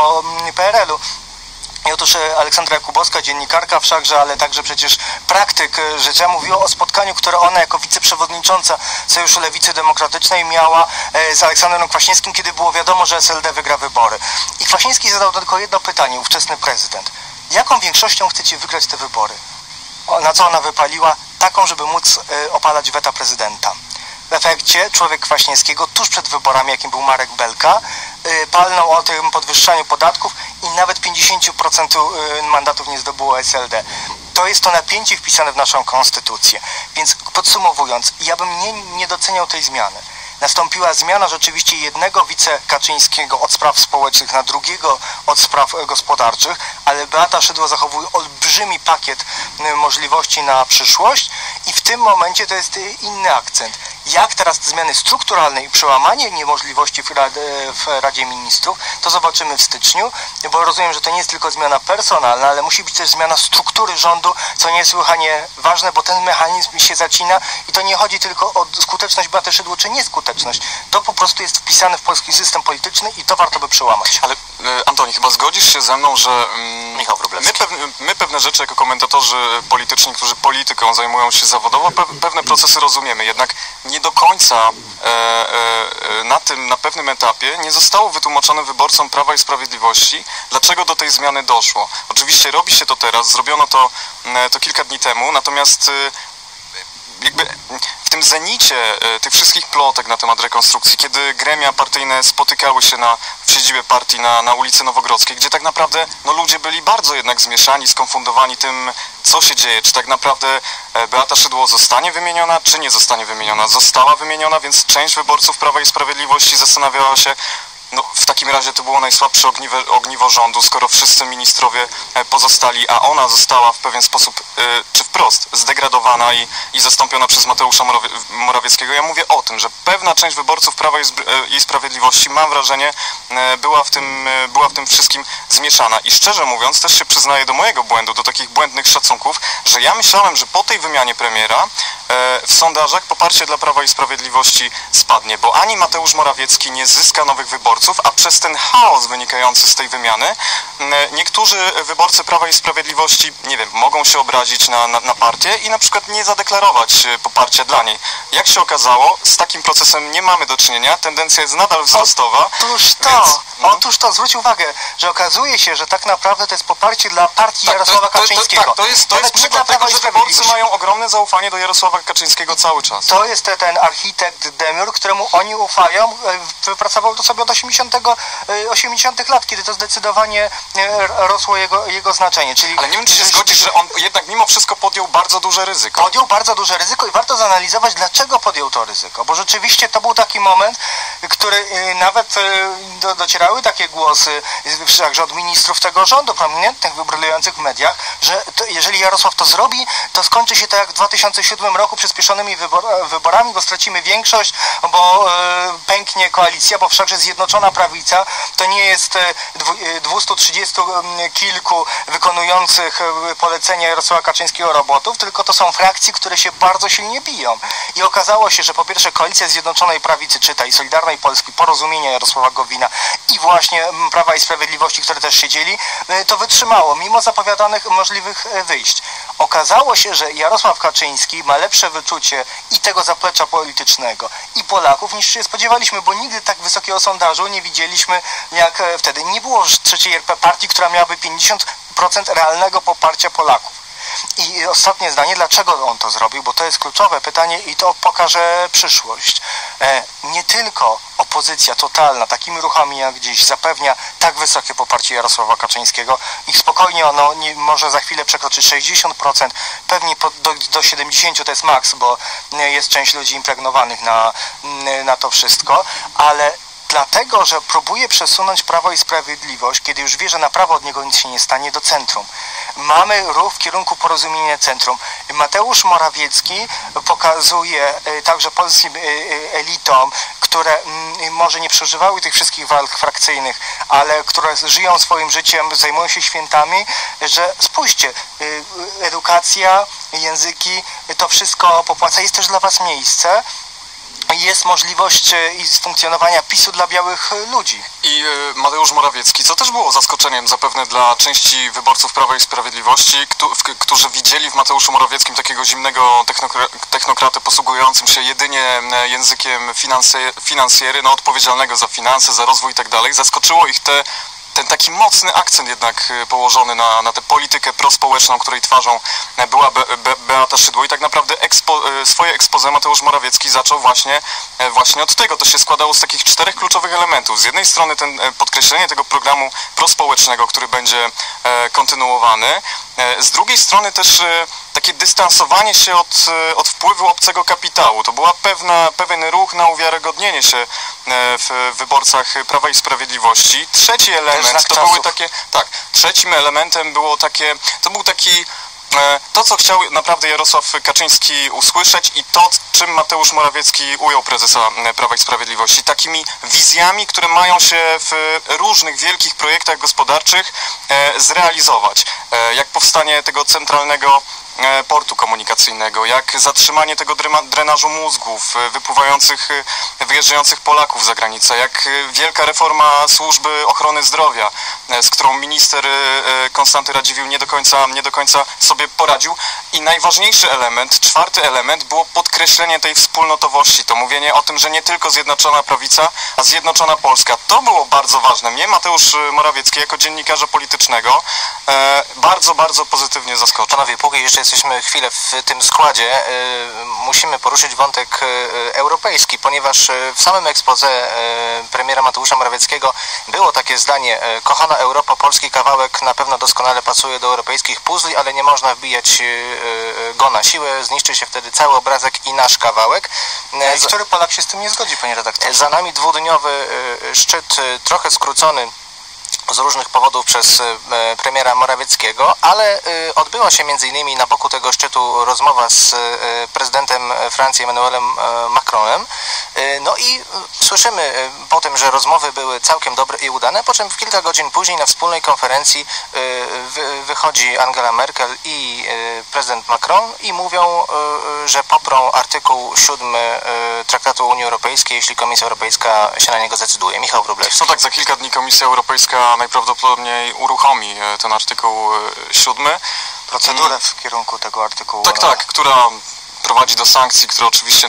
PRL-u. I otóż Aleksandra Jakubowska, dziennikarka wszakże, ale także przecież praktyk życia, mówiła o spotkaniu, które ona jako wiceprzewodnicząca Sojuszu Lewicy Demokratycznej miała z Aleksandrem Kwaśniewskim, kiedy było wiadomo, że SLD wygra wybory. I Kwaśniewski zadał tylko jedno pytanie, ówczesny prezydent. Jaką większością chcecie wygrać te wybory? Na co ona wypaliła? Taką, żeby móc opalać weta prezydenta. W efekcie człowiek Kwaśniewskiego tuż przed wyborami, jakim był Marek Belka, palnął o tym podwyższaniu podatków i nawet 50% mandatów nie zdobyło SLD. To jest to napięcie wpisane w naszą konstytucję. Więc podsumowując, ja bym nie doceniał tej zmiany. Nastąpiła zmiana rzeczywiście jednego Kaczyńskiego od spraw społecznych na drugiego od spraw gospodarczych, ale Beata Szydło zachowuje olbrzymi pakiet możliwości na przyszłość i w tym momencie to jest inny akcent. Jak teraz te zmiany strukturalne i przełamanie niemożliwości w Radzie Ministrów, to zobaczymy w styczniu, bo rozumiem, że to nie jest tylko zmiana personalna, ale musi być też zmiana struktury rządu, co niesłychanie ważne, bo ten mechanizm się zacina i to nie chodzi tylko o skuteczność Beaty Szydło, czy nieskuteczność. To po prostu jest wpisane w polski system polityczny i to warto by przełamać. Ale Antoni, chyba zgodzisz się ze mną, że Michał Wróblewski. my pewne rzeczy jako komentatorzy polityczni, którzy polityką zajmują się zawodowo, pewne procesy rozumiemy, jednak nie do końca na pewnym etapie nie zostało wytłumaczone wyborcom Prawa i Sprawiedliwości, dlaczego do tej zmiany doszło. Oczywiście robi się to teraz, zrobiono to kilka dni temu, natomiast jakby w tym zenicie tych wszystkich plotek na temat rekonstrukcji, kiedy gremia partyjne spotykały się w siedzibie partii na ulicy Nowogrodzkiej, gdzie tak naprawdę ludzie byli bardzo jednak zmieszani, skonfundowani tym, co się dzieje, czy tak naprawdę Beata Szydło zostanie wymieniona, czy nie zostanie wymieniona. Została wymieniona, więc część wyborców Prawa i Sprawiedliwości zastanawiała się, w takim razie to było najsłabsze ogniwo rządu, skoro wszyscy ministrowie pozostali, a ona została w pewien sposób, czy wprost, zdegradowana i zastąpiona przez Mateusza Morawieckiego. Ja mówię o tym, że pewna część wyborców Prawa i Sprawiedliwości, mam wrażenie, była w tym wszystkim zmieszana. I szczerze mówiąc, też się przyznaję do mojego błędu, do takich błędnych szacunków, że ja myślałem, że po tej wymianie premiera w sondażach poparcie dla Prawa i Sprawiedliwości spadnie, bo ani Mateusz Morawiecki nie zyska nowych wyborców, a przez ten chaos wynikający z tej wymiany niektórzy wyborcy Prawa i Sprawiedliwości, nie wiem, mogą się obrazić na partię i na przykład nie zadeklarować poparcia dla niej. Jak się okazało, z takim procesem nie mamy do czynienia, tendencja jest nadal wzrostowa. Otóż to, zwróć uwagę, że okazuje się, że tak naprawdę to jest poparcie dla partii Jarosława Kaczyńskiego. To jest przykład tego, że wyborcy mają ogromne zaufanie do Jarosława Kaczyńskiego cały czas. To jest ten architekt Demiur, któremu oni ufają, wypracował to sobie od 80 lat, kiedy to zdecydowanie rosło jego znaczenie. Czyli ale nie wiem, czy się zgodzisz, że on jednak mimo wszystko podjął bardzo duże ryzyko. Podjął bardzo duże ryzyko i warto zanalizować, dlaczego podjął to ryzyko. Bo rzeczywiście to był taki moment, który nawet dociera Padały takie głosy, także od ministrów tego rządu, prominentnych, wybrylujących w mediach, że to, jeżeli Jarosław to zrobi, to skończy się tak jak w 2007 roku przyspieszonymi wyborami, bo stracimy większość, bo pęknie koalicja, bo wszakże Zjednoczona Prawica to nie jest 230 kilku wykonujących polecenia Jarosława Kaczyńskiego robotów, tylko to są frakcje, które się bardzo silnie biją. I okazało się, że po pierwsze koalicja Zjednoczonej Prawicy, czytaj Solidarnej Polski, Porozumienia Jarosława Gowina i właśnie Prawa i Sprawiedliwości, które też siedzieli, to wytrzymało, mimo zapowiadanych możliwych wyjść. Okazało się, że Jarosław Kaczyński ma lepsze wyczucie i tego zaplecza politycznego, i Polaków, niż się spodziewaliśmy, bo nigdy tak wysokiego sondażu nie widzieliśmy jak wtedy. Nie było trzeciej RP partii, która miałaby 50% realnego poparcia Polaków. I ostatnie zdanie, dlaczego on to zrobił, bo to jest kluczowe pytanie i to pokaże przyszłość. Nie tylko opozycja totalna takimi ruchami jak dziś zapewnia tak wysokie poparcie Jarosława Kaczyńskiego i spokojnie ono może za chwilę przekroczyć 60%, pewnie do 70% to jest maks, bo jest część ludzi impregnowanych na to wszystko, ale dlatego, że próbuje przesunąć Prawo i Sprawiedliwość, kiedy już wie, że na prawo od niego nic się nie stanie, do centrum. Mamy ruch w kierunku Porozumienia Centrum. Mateusz Morawiecki pokazuje także polskim elitom, które może nie przeżywały tych wszystkich walk frakcyjnych, ale które żyją swoim życiem, zajmują się świętami, że spójrzcie, edukacja, języki, to wszystko popłaca. Jest też dla was miejsce. Jest możliwość funkcjonowania PiS-u dla białych ludzi. I Mateusz Morawiecki, co też było zaskoczeniem zapewne dla części wyborców Prawa i Sprawiedliwości, którzy widzieli w Mateuszu Morawieckim takiego zimnego technokratę posługującym się jedynie językiem finansjery, odpowiedzialnego za finanse, za rozwój i tak dalej. Zaskoczyło ich ten taki mocny akcent jednak położony na tę politykę prospołeczną, której twarzą była Beata Szydło i tak naprawdę swoje expose Mateusz Morawiecki zaczął właśnie od tego. To się składało z takich 4 kluczowych elementów. Z jednej strony podkreślenie tego programu prospołecznego, który będzie kontynuowany. Z drugiej strony też takie dystansowanie się od wpływu obcego kapitału. To była pewien ruch na uwiarygodnienie się w wyborcach Prawa i Sprawiedliwości. Trzeci element to były takie, trzecim elementem było takie, to był taki to, co chciał naprawdę Jarosław Kaczyński usłyszeć i to, czym Mateusz Morawiecki ujął prezesa Prawa i Sprawiedliwości. Takimi wizjami, które mają się w różnych wielkich projektach gospodarczych zrealizować. Jak powstanie tego centralnego portu komunikacyjnego, jak zatrzymanie tego drenażu mózgów wyjeżdżających Polaków za granicę, jak wielka reforma służby ochrony zdrowia, z którą minister Konstanty Radziwiłł nie do końca sobie poradził. I najważniejszy element, 4. element, było podkreślenie tej wspólnotowości, to mówienie o tym, że nie tylko Zjednoczona Prawica, a Zjednoczona Polska. To było bardzo ważne. Mnie Mateusz Morawiecki jako dziennikarza politycznego bardzo, bardzo pozytywnie zaskoczył. Panowie, póki jeszcze jesteśmy chwilę w tym składzie, musimy poruszyć wątek europejski, ponieważ w samym exposé premiera Mateusza Morawieckiego było takie zdanie: kochana Europa, polski kawałek na pewno doskonale pasuje do europejskich puzli, ale nie można wbijać go na siłę, zniszczy się wtedy cały obrazek i nasz kawałek. Który Polak się z tym nie zgodzi, panie redaktorze? Za nami 2-dniowy szczyt, trochę skrócony z różnych powodów przez premiera Morawieckiego, ale odbyła się m.in. na boku tego szczytu rozmowa z prezydentem Francji Emmanuelem Macronem. No i słyszymy po tym, że rozmowy były całkiem dobre i udane, po czym kilka godzin później na wspólnej konferencji wychodzi Angela Merkel i prezydent Macron i mówią, że poprą artykuł 7 Traktatu Unii Europejskiej, jeśli Komisja Europejska się na niego zdecyduje. Michał Wróblewski. No tak, za kilka dni Komisja Europejska najprawdopodobniej uruchomi ten artykuł 7. Procedurę w kierunku tego artykułu. Tak, która prowadzi do sankcji, które oczywiście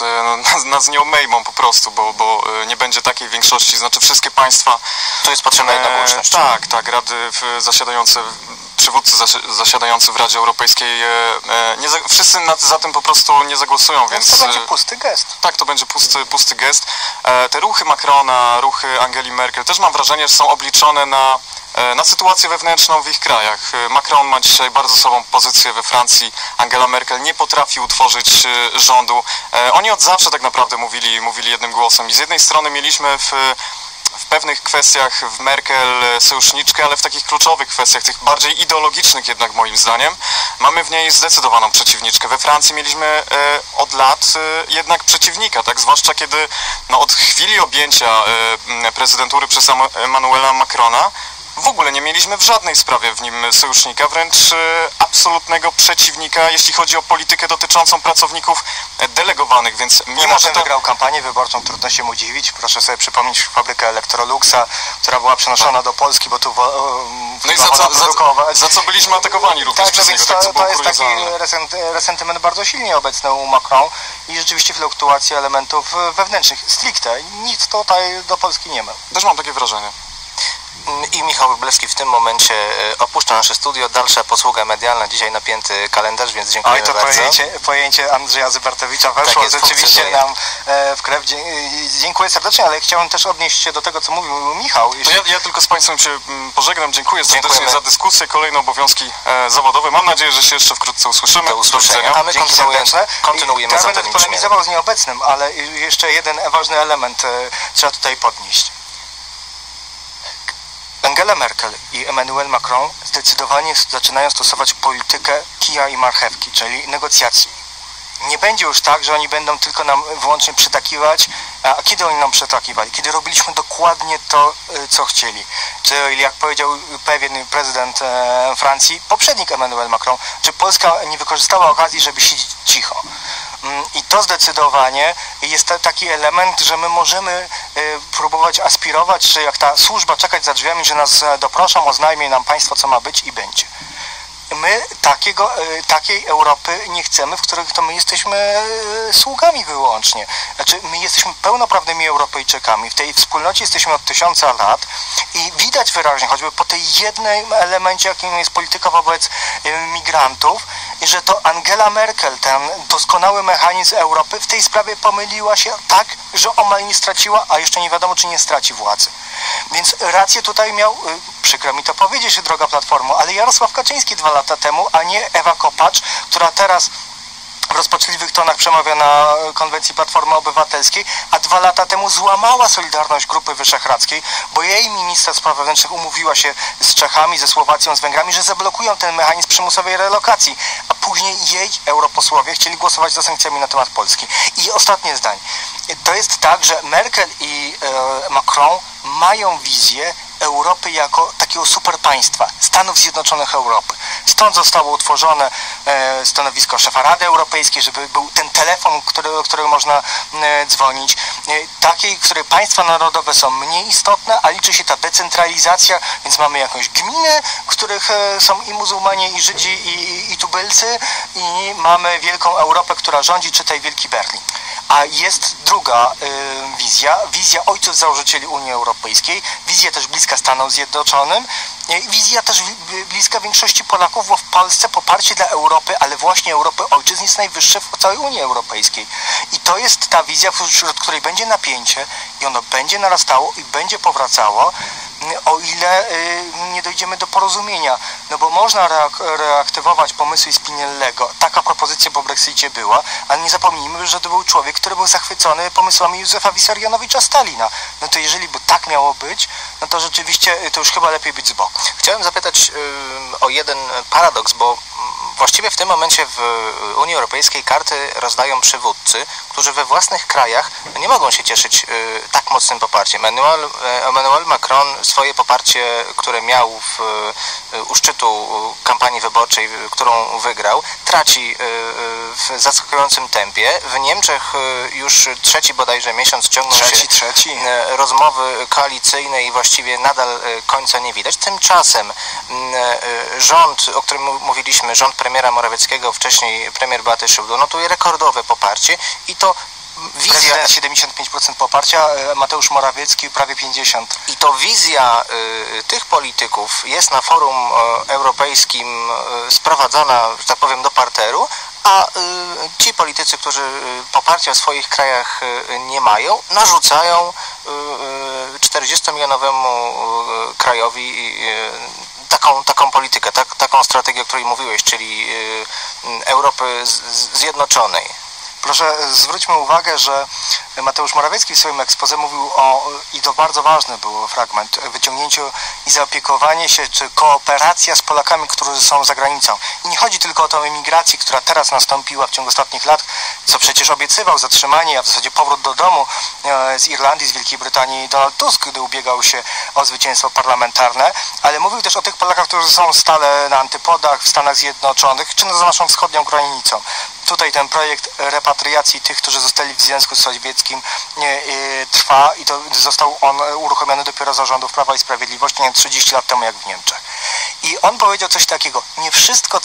nas nie obejmą po prostu, bo nie będzie takiej większości, znaczy wszystkie państwa... Tu jest potrzebna jednogłośność. Tak, rady zasiadające, przywódcy zasiadający w Radzie Europejskiej, wszyscy za tym po prostu nie zagłosują, więc... To będzie pusty gest. Tak, to będzie pusty gest. Te ruchy Macrona, ruchy Angeli Merkel też mam wrażenie, że są obliczone na sytuację wewnętrzną w ich krajach. Macron ma dzisiaj bardzo słabą pozycję we Francji, Angela Merkel nie potrafi utworzyć rządu. Oni od zawsze tak naprawdę mówili jednym głosem i z jednej strony mieliśmy w pewnych kwestiach w Merkel sojuszniczkę, ale w takich kluczowych kwestiach, tych bardziej ideologicznych jednak moim zdaniem, mamy w niej zdecydowaną przeciwniczkę. We Francji mieliśmy od lat jednak przeciwnika, tak? Zwłaszcza kiedy od chwili objęcia prezydentury przez Emmanuela Macrona w ogóle nie mieliśmy w żadnej sprawie w nim sojusznika, wręcz absolutnego przeciwnika, jeśli chodzi o politykę dotyczącą pracowników delegowanych, więc mimo że wygrał kampanię wyborczą, trudno się mu dziwić. Proszę sobie przypomnieć fabrykę Electroluxa, która była przenoszona do Polski, bo tu no i za co byliśmy atakowani również przez niego. To jest taki resentyment bardzo silnie obecny u Macron i rzeczywiście fluktuacja elementów wewnętrznych, stricte. Nic tutaj do Polski nie ma. Też mam takie wrażenie. I Michał Wróblewski w tym momencie opuszcza nasze studio. Dalsza posługa medialna, dzisiaj napięty kalendarz, więc dziękuję bardzo. Pojęcie Andrzeja Zybartowicza weszło tak rzeczywiście nam w krew. Dziękuję serdecznie, ale chciałem też odnieść się do tego, co mówił Michał. Ja tylko z Państwem się pożegnam. Dziękuję serdecznie za dyskusję, kolejne obowiązki zawodowe. Mam nadzieję, że się jeszcze wkrótce usłyszymy. Do usłyszenia. A my kontynuujemy za będę polemizował z nieobecnym, ale jeszcze jeden ważny element trzeba tutaj podnieść. Angela Merkel i Emmanuel Macron zdecydowanie zaczynają stosować politykę kija i marchewki, czyli negocjacji. Nie będzie już tak, że oni będą tylko nam wyłącznie przytakiwać, a kiedy oni nam przytakiwali? Kiedy robiliśmy dokładnie to, co chcieli. Czyli jak powiedział pewien prezydent Francji, poprzednik Emmanuel Macron, że Polska nie wykorzystała okazji, żeby siedzieć cicho. I to zdecydowanie jest taki element, że my możemy próbować aspirować, czy jak ta służba czekać za drzwiami, że nas doproszą, oznajmie nam państwo, co ma być i będzie. My takiej Europy nie chcemy, w której to my jesteśmy sługami wyłącznie. Znaczy, my jesteśmy pełnoprawnymi Europejczykami. W tej wspólnocie jesteśmy od 1000 lat i widać wyraźnie, choćby po tej jednym elemencie, jakim jest polityka wobec migrantów, że to Angela Merkel, ten doskonały mechanizm Europy, w tej sprawie pomyliła się tak, że omal nie straciła, a jeszcze nie wiadomo, czy nie straci władzy. Więc rację tutaj miał, przykro mi to powiedzieć, droga Platformo, ale Jarosław Kaczyński 2 lata temu, a nie Ewa Kopacz, która teraz w rozpaczliwych tonach przemawia na konwencji Platformy Obywatelskiej, a 2 lata temu złamała solidarność Grupy Wyszehradzkiej, bo jej minister spraw wewnętrznych umówiła się z Czechami, ze Słowacją, z Węgrami, że zablokują ten mechanizm przymusowej relokacji, a później jej europosłowie chcieli głosować za sankcjami na temat Polski. I ostatnie zdanie. To jest tak, że Merkel i Macron mają wizję Europy jako takiego superpaństwa, Stanów Zjednoczonych Europy. Stąd zostało utworzone stanowisko szefa Rady Europejskiej, żeby był ten telefon, do którego można dzwonić. Takiej, w której państwa narodowe są mniej istotne, a liczy się ta decentralizacja, więc mamy jakąś gminę, w których są i muzułmanie, i Żydzi, i tubylcy, i mamy wielką Europę, która rządzi, czytaj Wielki Berlin. A jest druga wizja ojców założycieli Unii Europejskiej, wizja też bliska Stanom Zjednoczonym, wizja też bliska większości Polaków, bo w Polsce poparcie dla Europy, ale właśnie Europy ojczyzn jest najwyższe w całej Unii Europejskiej. I to jest ta wizja, wśród której będzie napięcie i ono będzie narastało i będzie powracało, o ile nie dojdziemy do porozumienia. No bo można reaktywować pomysły Spinellego. Taka propozycja po Brexicie była, ale nie zapomnijmy, że to był człowiek, który był zachwycony pomysłami Józefa Wissarionowicza Stalina. No to jeżeli by tak miało być, no to rzeczywiście to już chyba lepiej być z boku. Chciałem zapytać o jeden paradoks, bo właściwie w tym momencie w Unii Europejskiej karty rozdają przywódcy, którzy we własnych krajach nie mogą się cieszyć tak mocnym poparciem. Emmanuel Macron swoje poparcie, które miał u szczytu kampanii wyborczej, którą wygrał, traci w zaskakującym tempie. W Niemczech już trzeci bodajże miesiąc ciągną się rozmowy koalicyjne i właściwie nadal końca nie widać. Tymczasem rząd, o którym mówiliśmy, rząd premiera Morawieckiego, wcześniej premier Beaty Szydło, notuje rekordowe poparcie i to wizja 75% poparcia, Mateusz Morawiecki prawie 50%. I to wizja tych polityków jest na forum europejskim sprowadzona, że tak powiem, do parteru, a ci politycy, którzy poparcia w swoich krajach nie mają, narzucają 40-milionowemu krajowi taką politykę, taką strategię, o której mówiłeś, czyli Europy Zjednoczonej. Proszę, zwróćmy uwagę, że Mateusz Morawiecki w swoim exposé mówił o, i to bardzo ważny był fragment, wyciągnięciu i zaopiekowanie się, czy kooperacja z Polakami, którzy są za granicą. I nie chodzi tylko o tą emigrację, która teraz nastąpiła w ciągu ostatnich lat, co przecież obiecywał zatrzymanie, a w zasadzie powrót do domu z Irlandii, z Wielkiej Brytanii Donald Tusk, gdy ubiegał się o zwycięstwo parlamentarne, ale mówił też o tych Polakach, którzy są stale na antypodach w Stanach Zjednoczonych, czy za naszą wschodnią granicą. Tutaj ten projekt repatriacji tych, którzy zostali w Związku Sowieckim trwa i to został on uruchomiony dopiero za rządów Prawa i Sprawiedliwości, nie 30 lat temu jak w Niemczech. I on powiedział coś takiego: nie wszystko,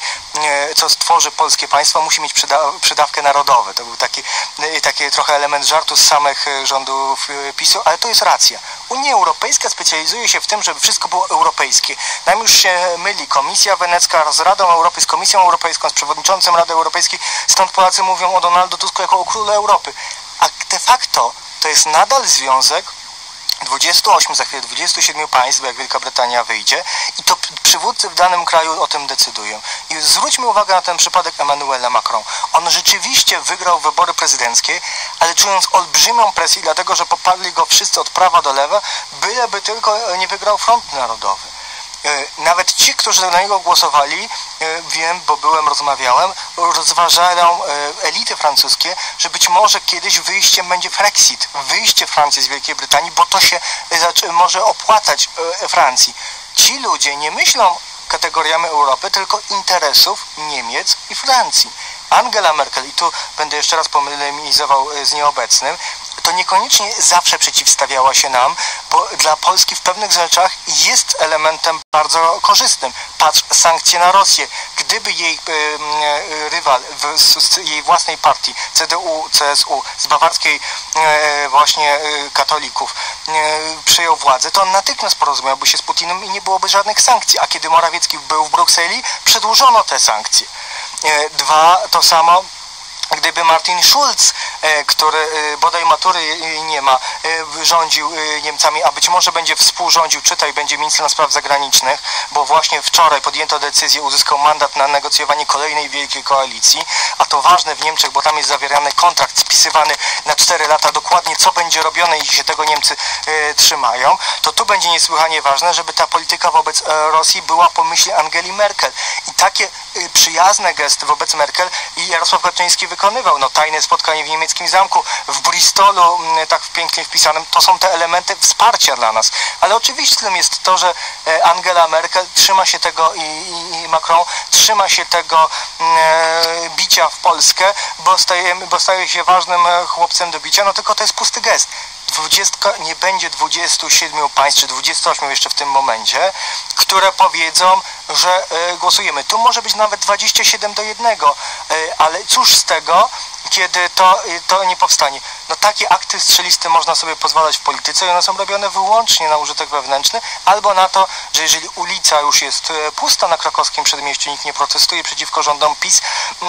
co stworzy polskie państwo, musi mieć przydawkę narodowy. To był taki trochę element żartu z samych rządów PiS-u, ale to jest racja. Unia Europejska specjalizuje się w tym, żeby wszystko było europejskie. Nam już się myli Komisja Wenecka z Radą Europy, z Komisją Europejską, z przewodniczącym Rady Europejskiej, stąd Polacy mówią o Donaldu Tusku jako o królu Europy. A de facto to jest nadal związek 28, za chwilę 27 państw, bo jak Wielka Brytania wyjdzie, i to przywódcy w danym kraju o tym decydują. I zwróćmy uwagę na ten przypadek Emmanuela Macron. On rzeczywiście wygrał wybory prezydenckie, ale czując olbrzymią presję, dlatego że poparli go wszyscy od prawa do lewa, byleby tylko nie wygrał Front Narodowy. Nawet ci, którzy na niego głosowali, wiem, bo rozmawiałem, rozważają elity francuskie, że być może kiedyś wyjściem będzie Brexit, wyjście Francji z Wielkiej Brytanii, bo to się może opłacać Francji. Ci ludzie nie myślą kategoriami Europy, tylko interesów Niemiec i Francji. Angela Merkel, i tu będę jeszcze raz polemizował z nieobecnym, to niekoniecznie zawsze przeciwstawiała się nam, bo dla Polski w pewnych rzeczach jest elementem bardzo korzystnym. Patrz, sankcje na Rosję. Gdyby jej rywal z jej własnej partii, CDU, CSU, z bawarskiej właśnie katolików, przyjął władzę, to on natychmiast porozumiałby się z Putinem i nie byłoby żadnych sankcji. A kiedy Morawiecki był w Brukseli, przedłużono te sankcje. To samo gdyby Martin Schulz, który bodaj matury nie ma, rządził Niemcami, a być może będzie współrządził, czytaj, będzie ministrem spraw zagranicznych, bo właśnie wczoraj podjęto decyzję, uzyskał mandat na negocjowanie kolejnej wielkiej koalicji, a to ważne w Niemczech, bo tam jest zawierany kontrakt spisywany na 4 lata, dokładnie co będzie robione i się tego Niemcy trzymają, to tu będzie niesłychanie ważne, żeby ta polityka wobec Rosji była po myśli Angeli Merkel. I takie przyjazne gesty wobec Merkel i Jarosław Kaczyński wykonywał. No, tajne spotkanie w niemieckim zamku, w Bristolu, tak pięknie wpisanym, to są te elementy wsparcia dla nas. Ale oczywistym jest to, że Angela Merkel trzyma się tego i Macron trzyma się tego bicia w Polskę, bo staje się ważnym chłopcem do bicia, no tylko to jest pusty gest. Nie będzie 27 państw, czy 28 jeszcze w tym momencie, które powiedzą, że głosujemy. Tu może być nawet 27-1, ale cóż z tego, kiedy to nie powstanie. No takie akty strzeliste można sobie pozwalać w polityce i one są robione wyłącznie na użytek wewnętrzny, albo na to, że jeżeli ulica już jest pusta na krakowskim przedmieściu, nikt nie protestuje przeciwko rządom PiS,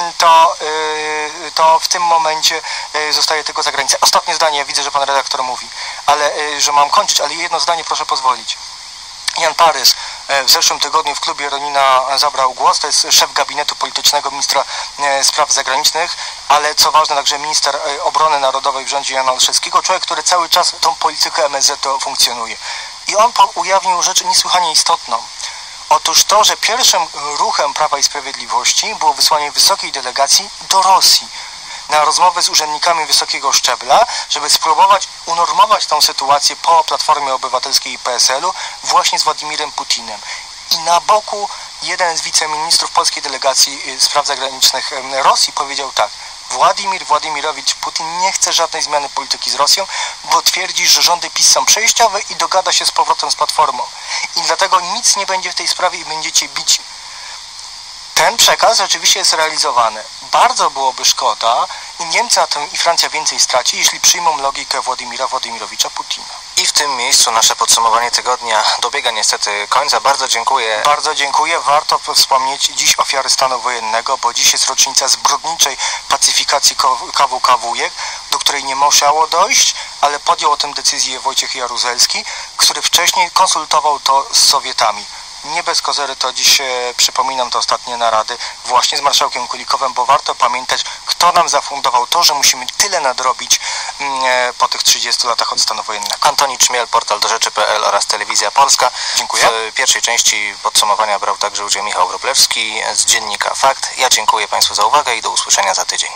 to w tym momencie zostaje tylko za granicą. Ostatnie zdanie, ja widzę, że pan redaktor mówi, ale że mam kończyć, ale jedno zdanie proszę pozwolić. Jan Parys w zeszłym tygodniu w klubie Ronina zabrał głos, to jest szef gabinetu politycznego ministra spraw zagranicznych, ale co ważne także minister obrony narodowej w rządzie Jana Olszewskiego, człowiek, który cały czas tą politykę MSZ funkcjonuje. I on ujawnił rzecz niesłychanie istotną. Otóż to, że pierwszym ruchem Prawa i Sprawiedliwości było wysłanie wysokiej delegacji do Rosji na rozmowy z urzędnikami wysokiego szczebla, żeby spróbować unormować tą sytuację po Platformie Obywatelskiej i PSL-u właśnie z Władimirem Putinem. I na boku jeden z wiceministrów polskiej delegacji spraw zagranicznych Rosji powiedział tak: Władimir Władimirowicz Putin nie chce żadnej zmiany polityki z Rosją, bo twierdzi, że rządy PiS są przejściowe i dogada się z powrotem z Platformą. I dlatego nic nie będzie w tej sprawie i będziecie bici. Ten przekaz rzeczywiście jest realizowany. Bardzo byłoby szkoda i Niemcy i Francja więcej straci, jeśli przyjmą logikę Władimira Władimirowicza Putina. I w tym miejscu nasze podsumowanie tygodnia dobiega niestety końca. Bardzo dziękuję. Bardzo dziękuję. Warto wspomnieć dziś ofiary stanu wojennego, bo dziś jest rocznica zbrodniczej pacyfikacji KWK Wujek, do której nie musiało dojść, ale podjął o tym decyzję Wojciech Jaruzelski, który wcześniej konsultował to z Sowietami. Nie bez kozery to dziś przypominam te ostatnie narady właśnie z marszałkiem Kulikowem, bo warto pamiętać, kto nam zafundował to, że musimy tyle nadrobić po tych 30 latach od stanu wojennego. Antoni Czmiel, portal dorzeczy.pl oraz Telewizja Polska. Dziękuję. W pierwszej części podsumowania brał także udział Michał Wróblewski z dziennika Fakt. Ja dziękuję Państwu za uwagę i do usłyszenia za tydzień.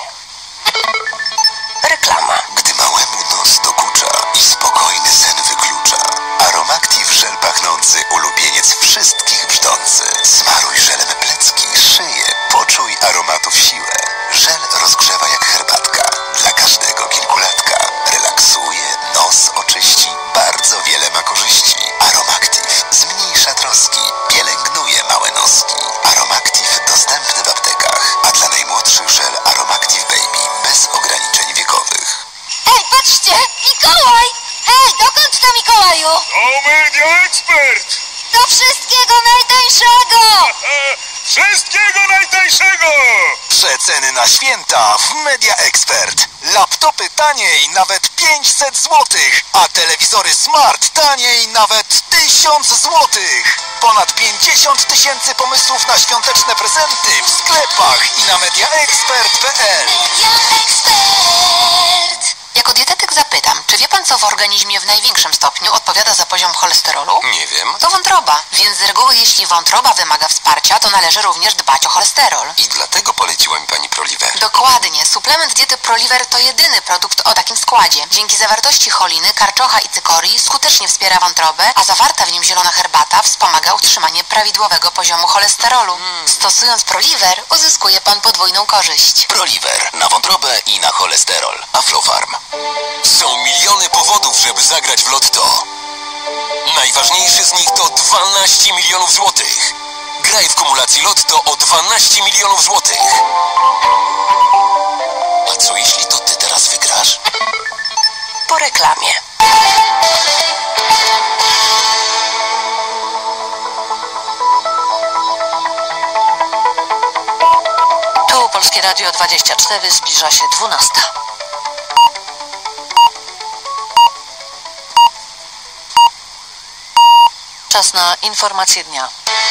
Reklama. Gdy małemu nos dokucza i spokojny sen wyklucza, Aromactive żel pachnący, ulubieniec wszystkich brzdący. Smaruj żelem plecki, szyję, poczuj aromatów siłę. Żel rozgrzewa jak herbatka, dla każdego kilkulatka. Relaksuje, nos oczyści, bardzo wiele ma korzyści. Aromactive zmniejsza troski, pielęgnuje małe noski. Aromactive dostępny w aptekach, a dla najmłodszych żel Aromactive Baby bez ograniczeń wiekowych. Hej, patrzcie! Mikołaj! Hej, dokąd to, Mikołaju? O, Media Expert! Do wszystkiego najtańszego! Wszystkiego najtańszego! Przeceny na święta w Media Expert. Laptopy taniej nawet 500 zł, a telewizory smart taniej nawet 1000 zł. Ponad 50 000 pomysłów na świąteczne prezenty w sklepach i na mediaexpert.pl. Media Expert! Jako dietetyk zapytam, czy wie pan, co w organizmie w największym stopniu odpowiada za poziom cholesterolu? Nie wiem. To wątroba, więc z reguły jeśli wątroba wymaga wsparcia, to należy również dbać o cholesterol. I dlatego poleciła mi pani Proliver. Dokładnie. Suplement diety Proliver to jedyny produkt o takim składzie. Dzięki zawartości choliny, karczocha i cykorii skutecznie wspiera wątrobę, a zawarta w nim zielona herbata wspomaga utrzymanie prawidłowego poziomu cholesterolu. Stosując Proliver uzyskuje pan podwójną korzyść. Proliver na wątrobę i na cholesterol. Aflofarm. Są miliony powodów, żeby zagrać w lotto. Najważniejszy z nich to 12 milionów złotych. Graj w kumulacji lotto o 12 milionów złotych. A co jeśli to ty teraz wygrasz? Po reklamie. Tu Polskie Radio 24, zbliża się 12. Czas na informacje dnia.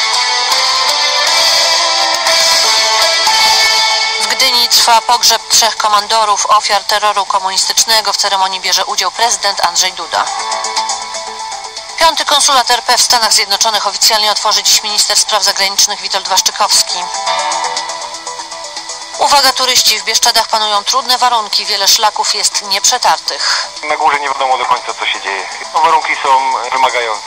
W Gdyni trwa pogrzeb 3 komandorów ofiar terroru komunistycznego. W ceremonii bierze udział prezydent Andrzej Duda. 5. konsulat RP w Stanach Zjednoczonych oficjalnie otworzy dziś minister spraw zagranicznych Witold Waszczykowski. Uwaga turyści, w Bieszczadach panują trudne warunki, wiele szlaków jest nieprzetartych. Na górze nie wiadomo do końca, co się dzieje. Warunki są wymagające.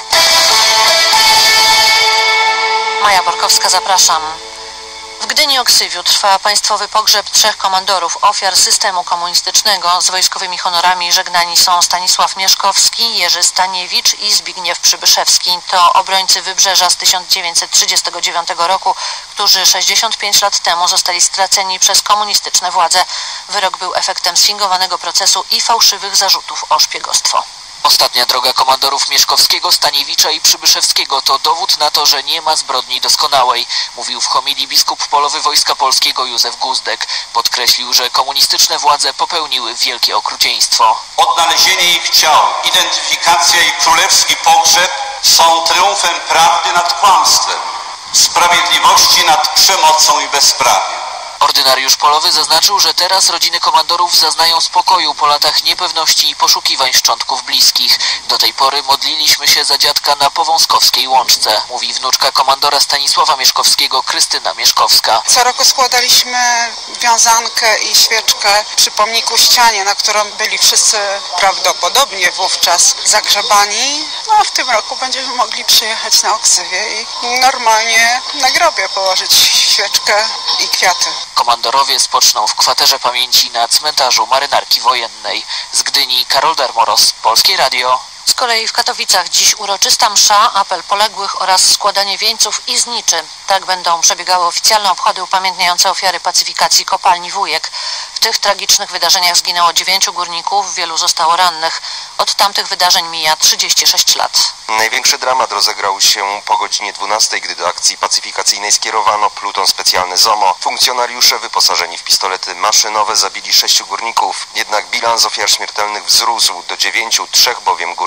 Maja Borkowska, zapraszam. W Gdyni Oksywiu trwa państwowy pogrzeb 3 komandorów ofiar systemu komunistycznego. Z wojskowymi honorami żegnani są Stanisław Mieszkowski, Jerzy Staniewicz i Zbigniew Przybyszewski. To obrońcy Wybrzeża z 1939 roku, którzy 65 lat temu zostali straceni przez komunistyczne władze. Wyrok był efektem sfingowanego procesu i fałszywych zarzutów o szpiegostwo. Ostatnia droga komandorów Mieszkowskiego, Staniewicza i Przybyszewskiego to dowód na to, że nie ma zbrodni doskonałej, mówił w homilii biskup polowy Wojska Polskiego Józef Guzdek. Podkreślił, że komunistyczne władze popełniły wielkie okrucieństwo. Odnalezienie ich ciał, identyfikacja i królewski pogrzeb są triumfem prawdy nad kłamstwem, sprawiedliwości nad przemocą i bezprawiem. Ordynariusz polowy zaznaczył, że teraz rodziny komandorów zaznają spokoju po latach niepewności i poszukiwań szczątków bliskich. Do tej pory modliliśmy się za dziadka na Powązkowskiej Łączce, mówi wnuczka komandora Stanisława Mieszkowskiego Krystyna Mieszkowska. Co roku składaliśmy wiązankę i świeczkę przy pomniku ścianie, na którą byli wszyscy prawdopodobnie wówczas zagrzebani. No a w tym roku będziemy mogli przyjechać na Oksywie i normalnie na grobie położyć świeczkę i kwiaty. Komandorowie spoczną w kwaterze pamięci na cmentarzu Marynarki Wojennej. Z Gdyni Karol Darmoros, Polskie Radio. Z kolei w Katowicach dziś uroczysta msza, apel poległych oraz składanie wieńców i zniczy. Tak będą przebiegały oficjalne obchody upamiętniające ofiary pacyfikacji kopalni Wujek. W tych tragicznych wydarzeniach zginęło 9 górników, wielu zostało rannych. Od tamtych wydarzeń mija 36 lat. Największy dramat rozegrał się po godzinie 12, gdy do akcji pacyfikacyjnej skierowano pluton specjalny ZOMO. Funkcjonariusze wyposażeni w pistolety maszynowe zabili 6 górników. Jednak bilans ofiar śmiertelnych wzrósł do 9, 3 bowiem górników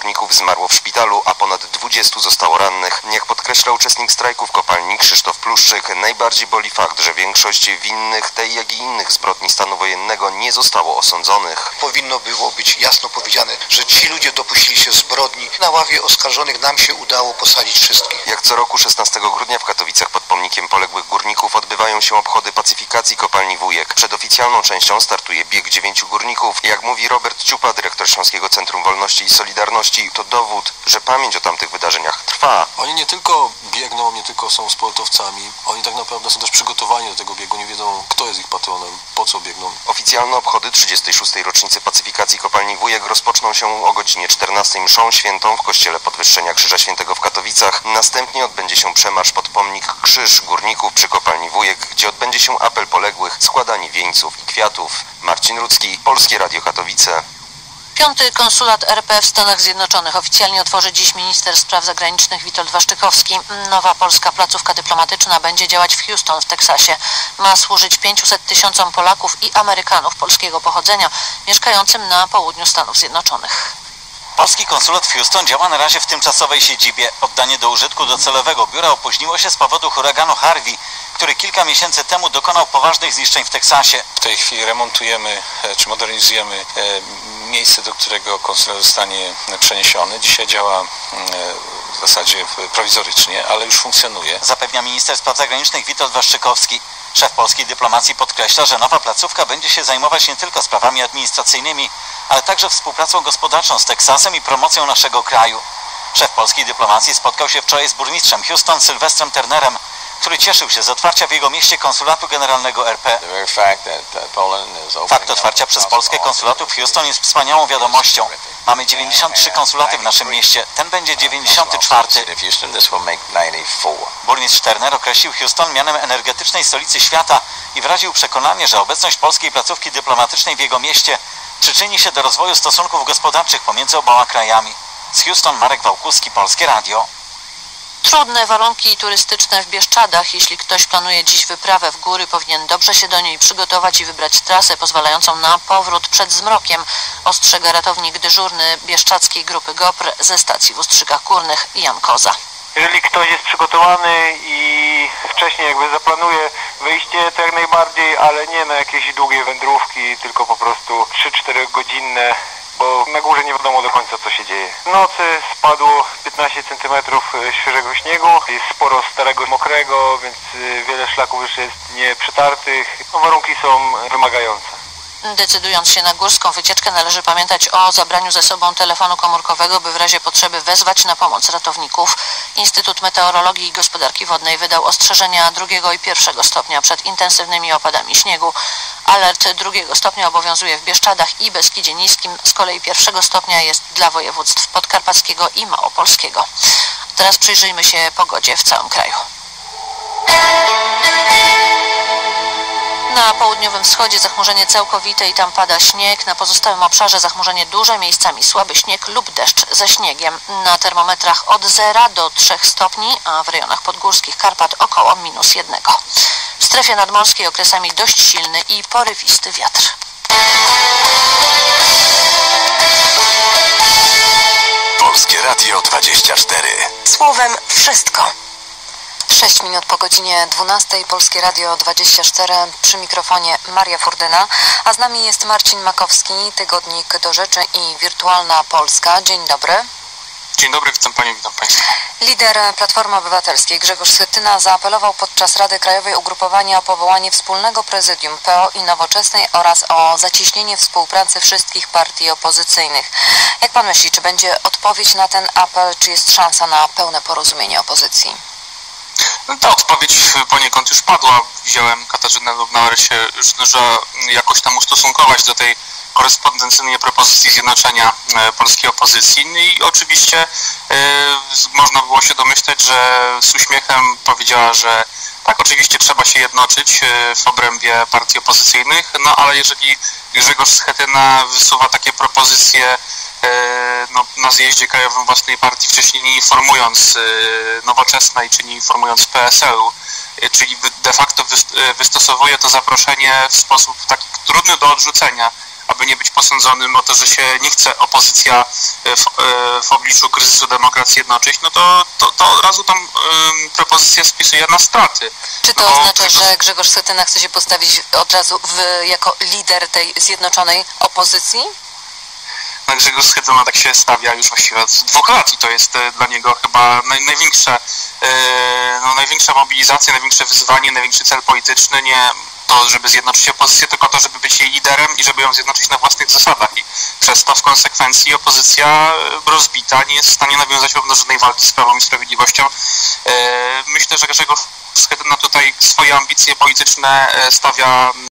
pracowników zmarło w szpitalu, a ponad 20 zostało rannych. Jak podkreśla uczestnik strajku w kopalni Krzysztof Pluszczyk, najbardziej boli fakt, że większość winnych tej jak i innych zbrodni stanu wojennego nie zostało osądzonych. Powinno było być jasno powiedziane, że ci ludzie dopuścili się zbrodni. Na ławie oskarżonych nam się udało posadzić wszystkich. Jak co roku 16 grudnia w Katowicach pod pomnikiem poległych górników odbywają się obchody pacyfikacji kopalni Wujek. Przed oficjalną częścią startuje bieg 9 górników. Jak mówi Robert Ciupa, dyrektor Śląskiego Centrum Wolności i Solidarności, to dowód, że pamięć o tamtych wydarzeniach trwa. Oni nie tylko biegną, nie tylko są sportowcami, oni tak naprawdę są też przygotowani do tego biegu, nie wiedzą, kto jest ich patronem, po co biegną. Oficjalne obchody 36. rocznicy pacyfikacji kopalni Wujek rozpoczną się o godzinie 14 mszą świętą w kościele Podwyższenia Krzyża Świętego w Katowicach. Następnie odbędzie się przemarsz pod pomnik Krzyż Górników przy kopalni Wujek, gdzie odbędzie się apel poległych, składanie wieńców i kwiatów. Marcin Rudzki, Polskie Radio Katowice. 5. konsulat RP w Stanach Zjednoczonych oficjalnie otworzy dziś minister spraw zagranicznych Witold Waszczykowski. Nowa polska placówka dyplomatyczna będzie działać w Houston w Teksasie. Ma służyć 500 tysiącom Polaków i Amerykanów polskiego pochodzenia mieszkającym na południu Stanów Zjednoczonych. Polski konsulat w Houston działa na razie w tymczasowej siedzibie. Oddanie do użytku docelowego biura opóźniło się z powodu huraganu Harvey, który kilka miesięcy temu dokonał poważnych zniszczeń w Teksasie. W tej chwili remontujemy czy modernizujemy miejsce, do którego konsulat zostanie przeniesiony. Dzisiaj działa w zasadzie prowizorycznie, ale już funkcjonuje. Zapewnia minister spraw zagranicznych Witold Waszczykowski. Szef polskiej dyplomacji podkreśla, że nowa placówka będzie się zajmować nie tylko sprawami administracyjnymi, ale także współpracą gospodarczą z Teksasem i promocją naszego kraju. Szef polskiej dyplomacji spotkał się wczoraj z burmistrzem Houston Sylwestrem Turnerem, który cieszył się z otwarcia w jego mieście konsulatu generalnego RP. Fakt otwarcia przez Polskę konsulatu w Houston jest wspaniałą wiadomością. Mamy 93 konsulaty w naszym mieście. Ten będzie 94. Burmistrz Turner określił Houston mianem energetycznej stolicy świata i wyraził przekonanie, że obecność polskiej placówki dyplomatycznej w jego mieście przyczyni się do rozwoju stosunków gospodarczych pomiędzy oboma krajami. Z Houston Marek Wałkuski, Polskie Radio. Trudne warunki turystyczne w Bieszczadach. Jeśli ktoś planuje dziś wyprawę w góry, powinien dobrze się do niej przygotować i wybrać trasę pozwalającą na powrót przed zmrokiem, ostrzega ratownik dyżurny Bieszczadzkiej Grupy GOPR ze stacji w Ustrzykach Górnych Jan Koza. Jeżeli ktoś jest przygotowany i wcześniej jakby zaplanuje wyjście, to jak najbardziej, ale nie na jakieś długie wędrówki, tylko po prostu 3-4 godzinne, bo na górze nie wiadomo do końca, co się dzieje. W nocy spadło 15 cm świeżego śniegu, jest sporo starego mokrego, więc wiele szlaków już jest nieprzetartych. Warunki są wymagające. Decydując się na górską wycieczkę, należy pamiętać o zabraniu ze sobą telefonu komórkowego, by w razie potrzeby wezwać na pomoc ratowników. Instytut Meteorologii i Gospodarki Wodnej wydał ostrzeżenia 2. i 1. stopnia przed intensywnymi opadami śniegu. Alert 2. stopnia obowiązuje w Bieszczadach i Beskidzie Niskim, z kolei 1. stopnia jest dla województw podkarpackiego i małopolskiego. Teraz przyjrzyjmy się pogodzie w całym kraju. Na południowym wschodzie zachmurzenie całkowite i tam pada śnieg. Na pozostałym obszarze zachmurzenie duże, miejscami słaby śnieg lub deszcz ze śniegiem. Na termometrach od 0 do 3 stopni, a w rejonach podgórskich Karpat około -1. W strefie nadmorskiej okresami dość silny i porywisty wiatr. Polskie Radio 24. Słowem wszystko. 6 minut po godzinie 12. Polskie Radio 24, przy mikrofonie Maria Furdyna, a z nami jest Marcin Makowski, Tygodnik Do Rzeczy i Wirtualna Polska. Dzień dobry. Dzień dobry, witam Panią, witam Państwa. Lider Platformy Obywatelskiej Grzegorz Schetyna zaapelował podczas Rady Krajowej Ugrupowania o powołanie wspólnego prezydium PO i Nowoczesnej oraz o zacieśnienie współpracy wszystkich partii opozycyjnych. Jak Pan myśli, czy będzie odpowiedź na ten apel, czy jest szansa na pełne porozumienie opozycji? Ta odpowiedź poniekąd już padła. Wziąłem Katarzynę Lubnauer się, że jakoś tam ustosunkować do tej korespondencyjnej propozycji zjednoczenia polskiej opozycji. I oczywiście można było się domyśleć, że z uśmiechem powiedziała, że tak, oczywiście trzeba się jednoczyć w obrębie partii opozycyjnych, no ale jeżeli Grzegorz Schetyna wysuwa takie propozycje na zjeździe krajowym własnej partii, wcześniej nie informując Nowoczesnej, czy nie informując PSL-u, czyli de facto wystosowuje to zaproszenie w sposób taki trudny do odrzucenia aby nie być posądzonym o to, że się nie chce opozycja w obliczu kryzysu demokracji jednoczyć, no to od razu tą propozycję spisuje na straty. Czy to oznacza, że Grzegorz Schetyna chce się postawić od razu jako lider tej zjednoczonej opozycji? No, Grzegorz Schetyna tak się stawia już właściwie od 2 lat i to jest dla niego chyba największa mobilizacja, największe wyzwanie, największy cel polityczny, nie to, żeby zjednoczyć opozycję, tylko to, żeby być jej liderem i żeby ją zjednoczyć na własnych zasadach. I przez to w konsekwencji opozycja rozbita nie jest w stanie nawiązać równorzędnej walki z Prawem i Sprawiedliwością. Myślę, że Grzegorz Schetyna tutaj swoje ambicje polityczne stawia